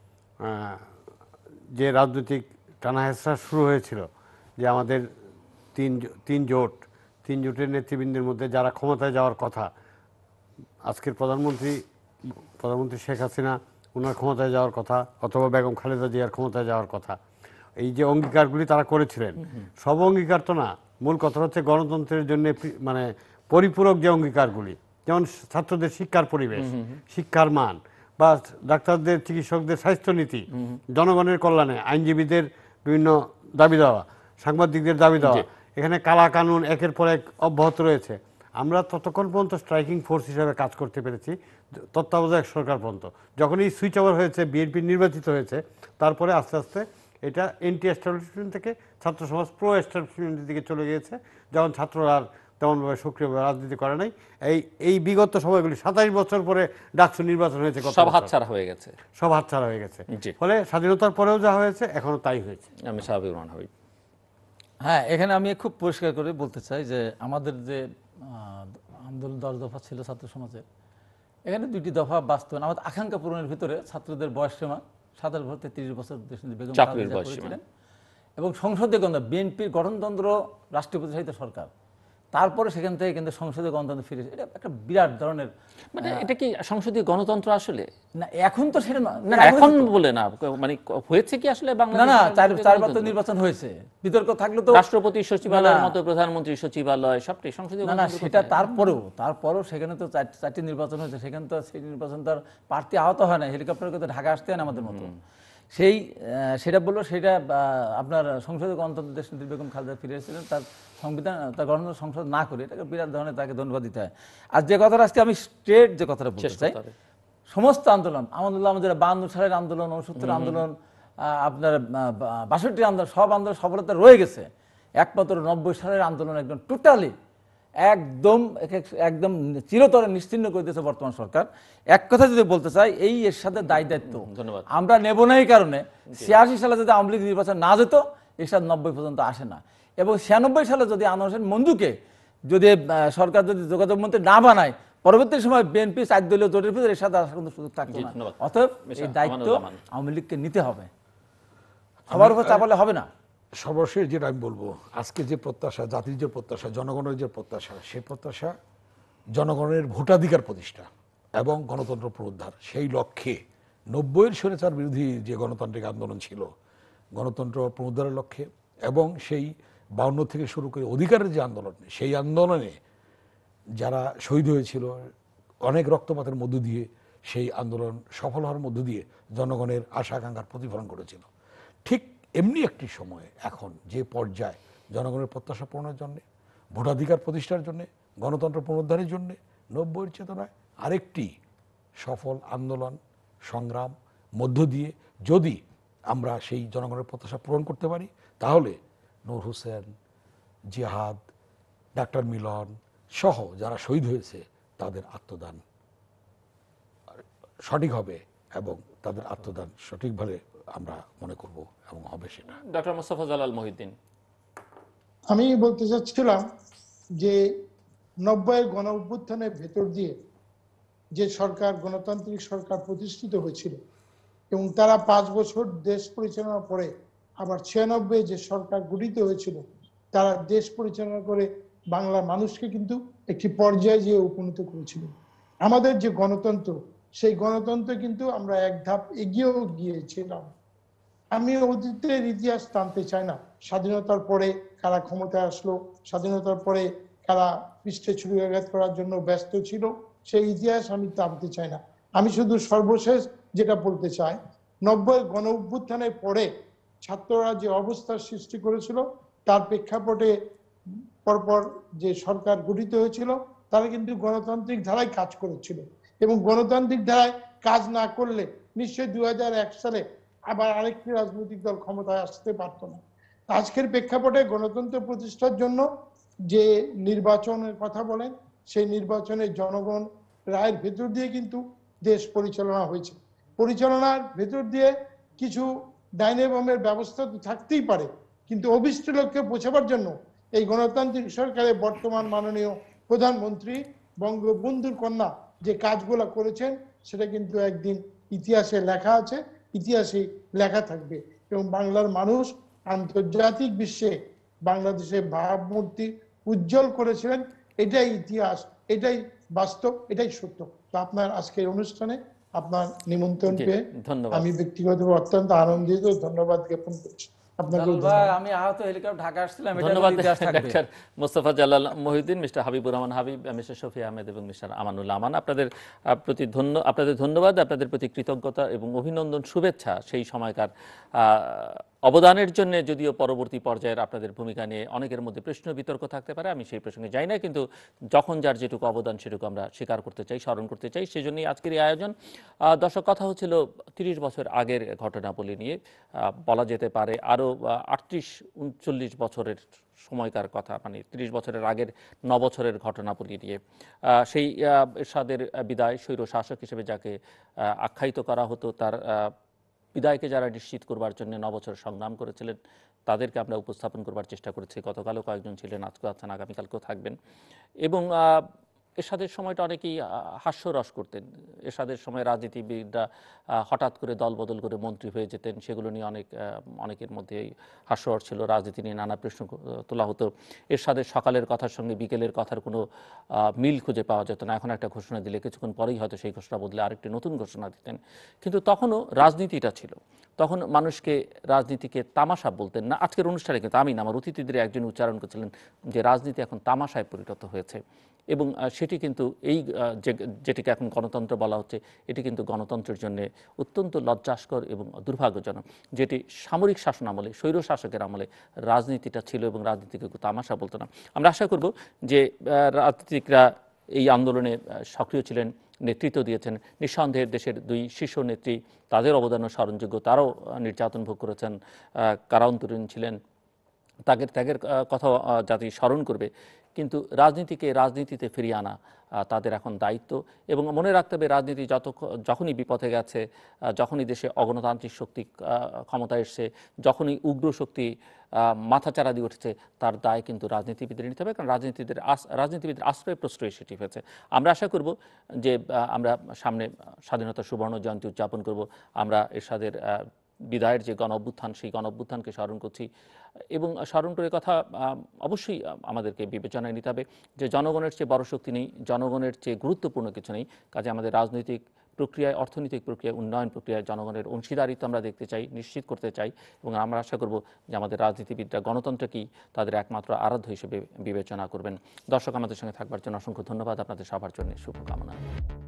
যে রাজনৈতিক টানাহেঁচড়া শুরু হয়েছিল, যে আমাদের তিন তিন জোট তিন জোটের নেতৃবৃন্দের মধ্যে যারা ক্ষমতায় যাওয়ার কথা, আজকের প্রধানমন্ত্রী প্রধানমন্ত্রী শেখ হাসিনা, ওনার ক্ষমতায় যাওয়ার কথা, অথবা বেগম খালেদা জিয়ার ক্ষমতায় যাওয়ার কথা, এই যে অঙ্গীকারগুলি তারা করেছিলেন, সব অঙ্গীকার তো না, মূল কথা হচ্ছে গণতন্ত্রের জন্য মানে পরিপূরক যে অঙ্গীকারগুলি, যেমন ছাত্রদের শিক্ষার পরিবেশ, শিক্ষার মান, বা ডাক্তারদের চিকিৎসকদের স্বাস্থ্যনীতি, জনগণের কল্যাণে আইনজীবীদের বিভিন্ন দাবি দেওয়া, সাংবাদিকদের দাবি দেওয়া, এখানে কালা কানুন একের পর এক অব্যাহত রয়েছে। আমরা ততক্ষণ পর্যন্ত স্ট্রাইকিং ফোর্স হিসেবে কাজ করতে পেরেছি তত্ত্বাবধায়ক সরকার পর্যন্ত। যখন এই সুইচ ওভার হয়েছে, বিএনপি নির্বাচিত হয়েছে, তারপরে আস্তে আস্তে এটা এন্টি এস্টাবলিশমেন্ট থেকে ছাত্র সমাজ প্রো এস্টাবলিশমেন্টের দিকে চলে গিয়েছে, যখন ছাত্ররা আর তেমনভাবে সক্রিয়ভাবে রাজনীতি করে নাই। এই এই বিগত সময়গুলি সাতাইশ বছর পরে ডাকসু নির্বাচন হয়েছে, সব হাতছাড়া হয়ে গেছে, সব হাতছাড়া হয়ে গেছে। ফলে স্বাধীনতার পরেও যা হয়েছে এখনো তাই হয়েছে। আমি হাবিবুর রহমান হাবিব। হ্যাঁ, এখানে আমি খুব পরিষ্কার করে বলতে চাই যে আমাদের যে আন্দোলন দশ দফা ছিল ছাত্র সমাজের, এখানে দুইটি দফা বাস্তবায়ন, আমাদের আকাঙ্ক্ষা পূরণের ভিতরে ছাত্রদের বয়স সীমা সাতাশ বছর তেত্রিশ বছর বেগম করেছিলেন, এবং সংসদীয় গণতন্ত্র, বিএনপির গঠনতন্ত্র রাষ্ট্রপতি সহিত সরকার, তারপরে সেখান থেকে কিন্তু সংসদীয় গণতন্ত্র ফিরে, এটা একটা বিরাট ধরনের, মানে এটা কি সংসদীয় গণতন্ত্র আসলে? না এখন তো সেটা না, এখন বলে না, মানে হয়েছে কি আসলে বাংলাদেশে? না না, চার চারবার তো নির্বাচন হয়েছে, বিতর্ক থাকলে তো রাষ্ট্রপতি সচিবালয়ের মতো প্রধানমন্ত্রী সচিবালয় সবটাই সংসদীয়। না না, সেটা তারপরেও তারপরেও সেখানে তো চারটি নির্বাচন হয়েছে, সেখানে তো সেই নির্বাচন তার প্রার্থী আহত হয় না, হেলিকপ্টারে তো ঢাকা আসতে হয় না আমাদের মতো। সেই সেটা বললো, সেটা আপনার সংসদীয় গণতন্ত্র দেশ নেত্রী বেগম খালেদা ফিরে এসেছিলেন, তার সংবিধান তার গণতন্ত্র সংসদ না করে, এটাকে বিরাট ধরনের তাকে ধন্যবাদ দিতে হয়। আর যে কথাটা আজকে আমি স্ট্রেট যে কথাটা বলতে চাই, সমস্ত আন্দোলন, আমান উল্লাহ আমান যেটা বাহান্ন সালের আন্দোলন, উনসত্তর আন্দোলন, আপনার বাষট্টি আন্দোলন, সব আন্দোলন সফলতা রয়ে গেছে। একমাত্র নব্বই সালের আন্দোলন একদম টোটালি একদম একদম চিরতরে নিশ্চিহ্ন করে দিয়েছে বর্তমান সরকার। এক কথা যদি বলতে চাই, এই এর সাথে দায় দায়িত্ব আমরা নেব না, এই কারণে ছিয়াশি সালে যদি আওয়ামী লীগ নির্বাচন না যেত, এরশাদ নব্বই পর্যন্ত আসে না, এবং ছিয়ানব্বই সালে যদি আনোয়ার হোসেন মঞ্জুকে যদি সরকার যদি যোগাযোগ মন্ত্রী না বানায়, পরবর্তী সময় বিএনপি চার দলীয় জোটের ভিতরে এরশাদ আসার কোনো সুযোগ থাকতো না। অতএব এই দায়িত্ব আওয়ামী লীগকে নিতে হবে, সবার উপর চাপালে হবে না। সর্বশেষ যেটা আমি বলবো, আজকে যে প্রত্যাশা, জাতির যে প্রত্যাশা, জনগণের যে প্রত্যাশা, সে প্রত্যাশা জনগণের ভোটাধিকার প্রতিষ্ঠা এবং গণতন্ত্র পুনরুদ্ধার। সেই লক্ষ্যে নব্বইয়ের স্বৈরাচার বিরোধী যে গণতান্ত্রিক আন্দোলন ছিল, গণতন্ত্র পুনরুদ্ধারের লক্ষ্যে, এবং সেই বাউন্ন থেকে শুরু করে অধিকারের যে আন্দোলন, সেই আন্দোলনে যারা শহীদ হয়েছিল, অনেক রক্তপাতের মধ্য দিয়ে সেই আন্দোলন সফল হওয়ার মধ্য দিয়ে জনগণের আশা আকাঙ্ক্ষার প্রতিফলন করেছিল। ঠিক এমনি একটি সময়ে এখন যে পর্যায়ে জনগণের প্রত্যাশা পূরণের জন্যে, ভোটাধিকার প্রতিষ্ঠার জন্যে, গণতন্ত্র পুনরুদ্ধারের জন্যে নব্বইয়ের চেতনায় আরেকটি সফল আন্দোলন সংগ্রাম মধ্য দিয়ে যদি আমরা সেই জনগণের প্রত্যাশা পূরণ করতে পারি, তাহলে নূর হোসেন, জিহাদ, ডাক্তার মিলন সহ যারা শহীদ হয়েছে তাদের আত্মদান সঠিক হবে, এবং তাদের আত্মদান সঠিকভাবে আমরা মনে করব এবং হবে সেটা। ডক্টর মুস্তাফা জালাল মহিউদ্দিন। আমি বলতে চাচ্ছিলাম যে নব্বইয়ের গণ অভ্যুত্থানের ভেতর দিয়ে যে সরকার, গণতান্ত্রিক সরকার প্রতিষ্ঠিত হয়েছিল, এবং তারা পাঁচ বছর দেশ পরিচালনা করে আবার ছিয়ানব্বই যে সরকার গঠিত হয়েছিল, তারা দেশ পরিচালনা করে বাংলার মানুষকে কিন্তু একটি পর্যায়ে যে উপনীত করেছিল। আমাদের যে গণতন্ত্র, সেই গণতন্ত্র কিন্তু আমরা এক ধাপ এগিয়েও গিয়েছিলাম। আমি অতীতের ইতিহাস টানতে চাই না, স্বাধীনতার পরে কারা ক্ষমতায় আসলো, স্বাধীনতার পরে কারা পৃষ্ঠে ছুরিকাঘাত করার জন্য ব্যস্ত ছিল, সেই ইতিহাস আমি টানতে চাই না। আমি শুধু সর্বশেষ যেটা বলতে চাই, নব্বই গণ অভ্যুত্থানের পরে ছাত্ররা যে অবস্থার সৃষ্টি করেছিল, তার প্রেক্ষাপটে পরপর যে সরকার গঠিত হয়েছিল, তারা কিন্তু গণতান্ত্রিক ধারায় কাজ করেছিল, এবং গণতান্ত্রিক ধারায় কাজ না করলে নিশ্চয়ই দুই হাজার এক সালে আবার আরেকটি রাজনৈতিক দল ক্ষমতায় আসতে পারত না। আজকের প্রেক্ষাপটে গণতন্ত্র প্রতিষ্ঠার জন্য যে নির্বাচনের কথা বলেন, সেই নির্বাচনে জনগণ রায়ের ভেতর দিয়ে কিন্তু দেশ পরিচালনা হয়েছে। পরিচালনার ভেতর দিয়ে কিছু ডাইনে বামের ব্যবস্থা তো থাকতেই পারে, কিন্তু অভিষ্ট লক্ষ্যে পৌঁছাবার জন্য এই গণতান্ত্রিক সরকারের বর্তমান মাননীয় প্রধানমন্ত্রী বঙ্গবন্ধুর কন্যা যে কাজগুলো করেছেন, সেটা কিন্তু একদিন ইতিহাসে লেখা আছে, ইতিহাসে লেখা থাকবে, এবং বাংলার মানুষ আন্তর্জাতিক বিশ্বে বাংলাদেশের ভাবমূর্তি উজ্জ্বল করেছিলেন। এটাই ইতিহাস, এটাই বাস্তব, এটাই সত্য। তো আপনার আজকের অনুষ্ঠানে আপনার নিমন্ত্রণ পেয়ে আমি ব্যক্তিগতভাবে অত্যন্ত আনন্দিত, ধন্যবাদ জ্ঞাপন করছি। আপনাকে জালাল ভাই, আমি আহত হেলিকপ্টার ঢাকা আসছিলাম, এটা ধন্যবাদ কোনো ইতিহাস থাকবে। ডাক্তার মোস্তফা জালাল মহিউদ্দিন, মিস্টার হাবিবুর রহমান হাবিব, মিস্টার শফি আহমেদ এবং মিস্টার আমান উল্লাহ আমান, আপনাদের আহ, প্রতি ধন্য আপনাদের ধন্যবাদ, আপনাদের প্রতি কৃতজ্ঞতা এবং অভিনন্দন, শুভেচ্ছা সেই সময়কার আহ, অবদানের জন্য। যদিও পরবর্তী পর্যায়ের আপনাদের ভূমিকা নিয়ে অনেকের মধ্যে প্রশ্ন বিতর্ক থাকতে পারে, আমি সেই প্রসঙ্গে যাই না, কিন্তু যখন যার যেটুকু অবদান সেটুকু আমরা স্বীকার করতে চাই, স্মরণ করতে চাই, সেই জন্যই আজকের এই আয়োজন। আহ, দর্শক, কথা হচ্ছিল তিরিশ বছর আগের ঘটনাবলী নিয়ে, আহ, বলা যেতে পারে আরও আটত্রিশ উনচল্লিশ বছরের সময়কার কথা, মানে তিরিশ বছরের আগের ন বছরের ঘটনাবলী নিয়ে। আহ, সেই আহ, এরশাদের বিদায়, স্বৈর শাসক হিসেবে যাকে আহ, আখ্যায়িত করা হতো, তার আহ, বিদায়কে যারা নিশ্চিত করবার জন্য ন বছর সংগ্রাম করেছিলেন, তাদেরকে আমরা উপস্থাপন করবার চেষ্টা করেছি। গতকালও কয়েকজন ছিলেন, আজকেও আছেন, আগামীকালকেও থাকবেন। এবং আহ, এরশাদের সময়টা অনেকেই আহ, হাস্যরস করতেন। এরশাদের সময় রাজনীতিবিদরা আহ, হঠাৎ করে দল বদল করে মন্ত্রী হয়ে যেতেন, সেগুলো নিয়ে অনেক আহ, অনেকের মধ্যে হাস্যরস ছিল, রাজনীতি নিয়ে নানা প্রশ্ন আহ, তোলা হতো। এরশাদের সকালের কথার সঙ্গে বিকেলের কথার কোনো আহ, মিল খুঁজে পাওয়া যেত না। এখন একটা ঘোষণা দিলে কিছুক্ষণ পরেই হয়তো সেই ঘোষণা বদলে আরেকটি নতুন ঘোষণা দিতেন। কিন্তু তখনও রাজনীতিটা ছিল, তখন মানুষকে রাজনীতিকে তামাশা বলতেন না। আজকের অনুষ্ঠানে কিন্তু আমি না, আমার অতিথিদের একজন উচ্চারণ করেছিলেন যে রাজনীতি এখন তামাশায় পরিণত হয়েছে। এবং আহ, সেটি কিন্তু এই আহ, যে যেটিকে এখন গণতন্ত্র বলা হচ্ছে, এটি কিন্তু গণতন্ত্রের জন্য অত্যন্ত লজ্জাস্কর এবং দুর্ভাগ্যজনক। যেটি সামরিক শাসন আমলে, স্বৈর শাসকের আমলে রাজনীতিটা ছিল এবং রাজনীতিকে তামাশা বলতো না। আমরা আশা করব যে আহ, রাজনীতিকরা এই আন্দোলনে আহ, সক্রিয় ছিলেন, নেতৃত্ব দিয়েছেন। নিঃসন্দেহে দেশের দুই শীর্ষ নেত্রী, তাদের অবদানও স্মরণযোগ্য। তারাও আহ, নির্যাতন ভোগ করেছেন, আহ, কারান্তরীণ ছিলেন, তাদের ত্যাগের কথা জাতি স্মরণ করবে। কিন্তু রাজনীতিকে রাজনীতিতে ফিরিয়ে আনা আহ, তাদের এখন দায়িত্ব। এবং মনে রাখতে হবে, রাজনীতি যত যখনই বিপথে গেছে, আহ, যখনই দেশে অগণতান্ত্রিক শক্তি আহ, ক্ষমতা এসছে, যখনই উগ্র শক্তি আহ, মাথাচাড়া দিয়ে উঠেছে, তার দায় কিন্তু রাজনীতিবিদদের নিতে হবে, কারণ রাজনীতিদের রাজনীতিবিদের আশ্রয় প্রশ্রয় সেটি হয়েছে। আমরা আশা করব যে আহ, আমরা সামনে স্বাধীনতা সুবর্ণ জয়ন্তী উদযাপন করব। আমরা এরশাদের আহ, বিদায়ের যে গণ অভ্যুত্থান, সেই গণ অভ্যুত্থানকে স্মরণ করছি। এবং স্মরণ করে কথা আহ, অবশ্যই আমাদেরকে বিবেচনায় নিতে হবে যে জনগণের চেয়ে বড় শক্তি নেই, জনগণের চেয়ে গুরুত্বপূর্ণ কিছু নেই। কাজে আমাদের রাজনৈতিক প্রক্রিয়ায়, অর্থনৈতিক প্রক্রিয়ায়, উন্নয়ন প্রক্রিয়ায় জনগণের অংশীদারিত্ব আমরা দেখতে চাই, নিশ্চিত করতে চাই। এবং আমরা আশা করব যে আমাদের রাজনীতিবিদরা গণতন্ত্রকেই তাদের একমাত্র আরাধ্য হিসেবে বিবেচনা করবেন। দর্শক, আমাদের সঙ্গে থাকবার জন্য অসংখ্য ধন্যবাদ, আপনাদের সবার জন্য শুভকামনা।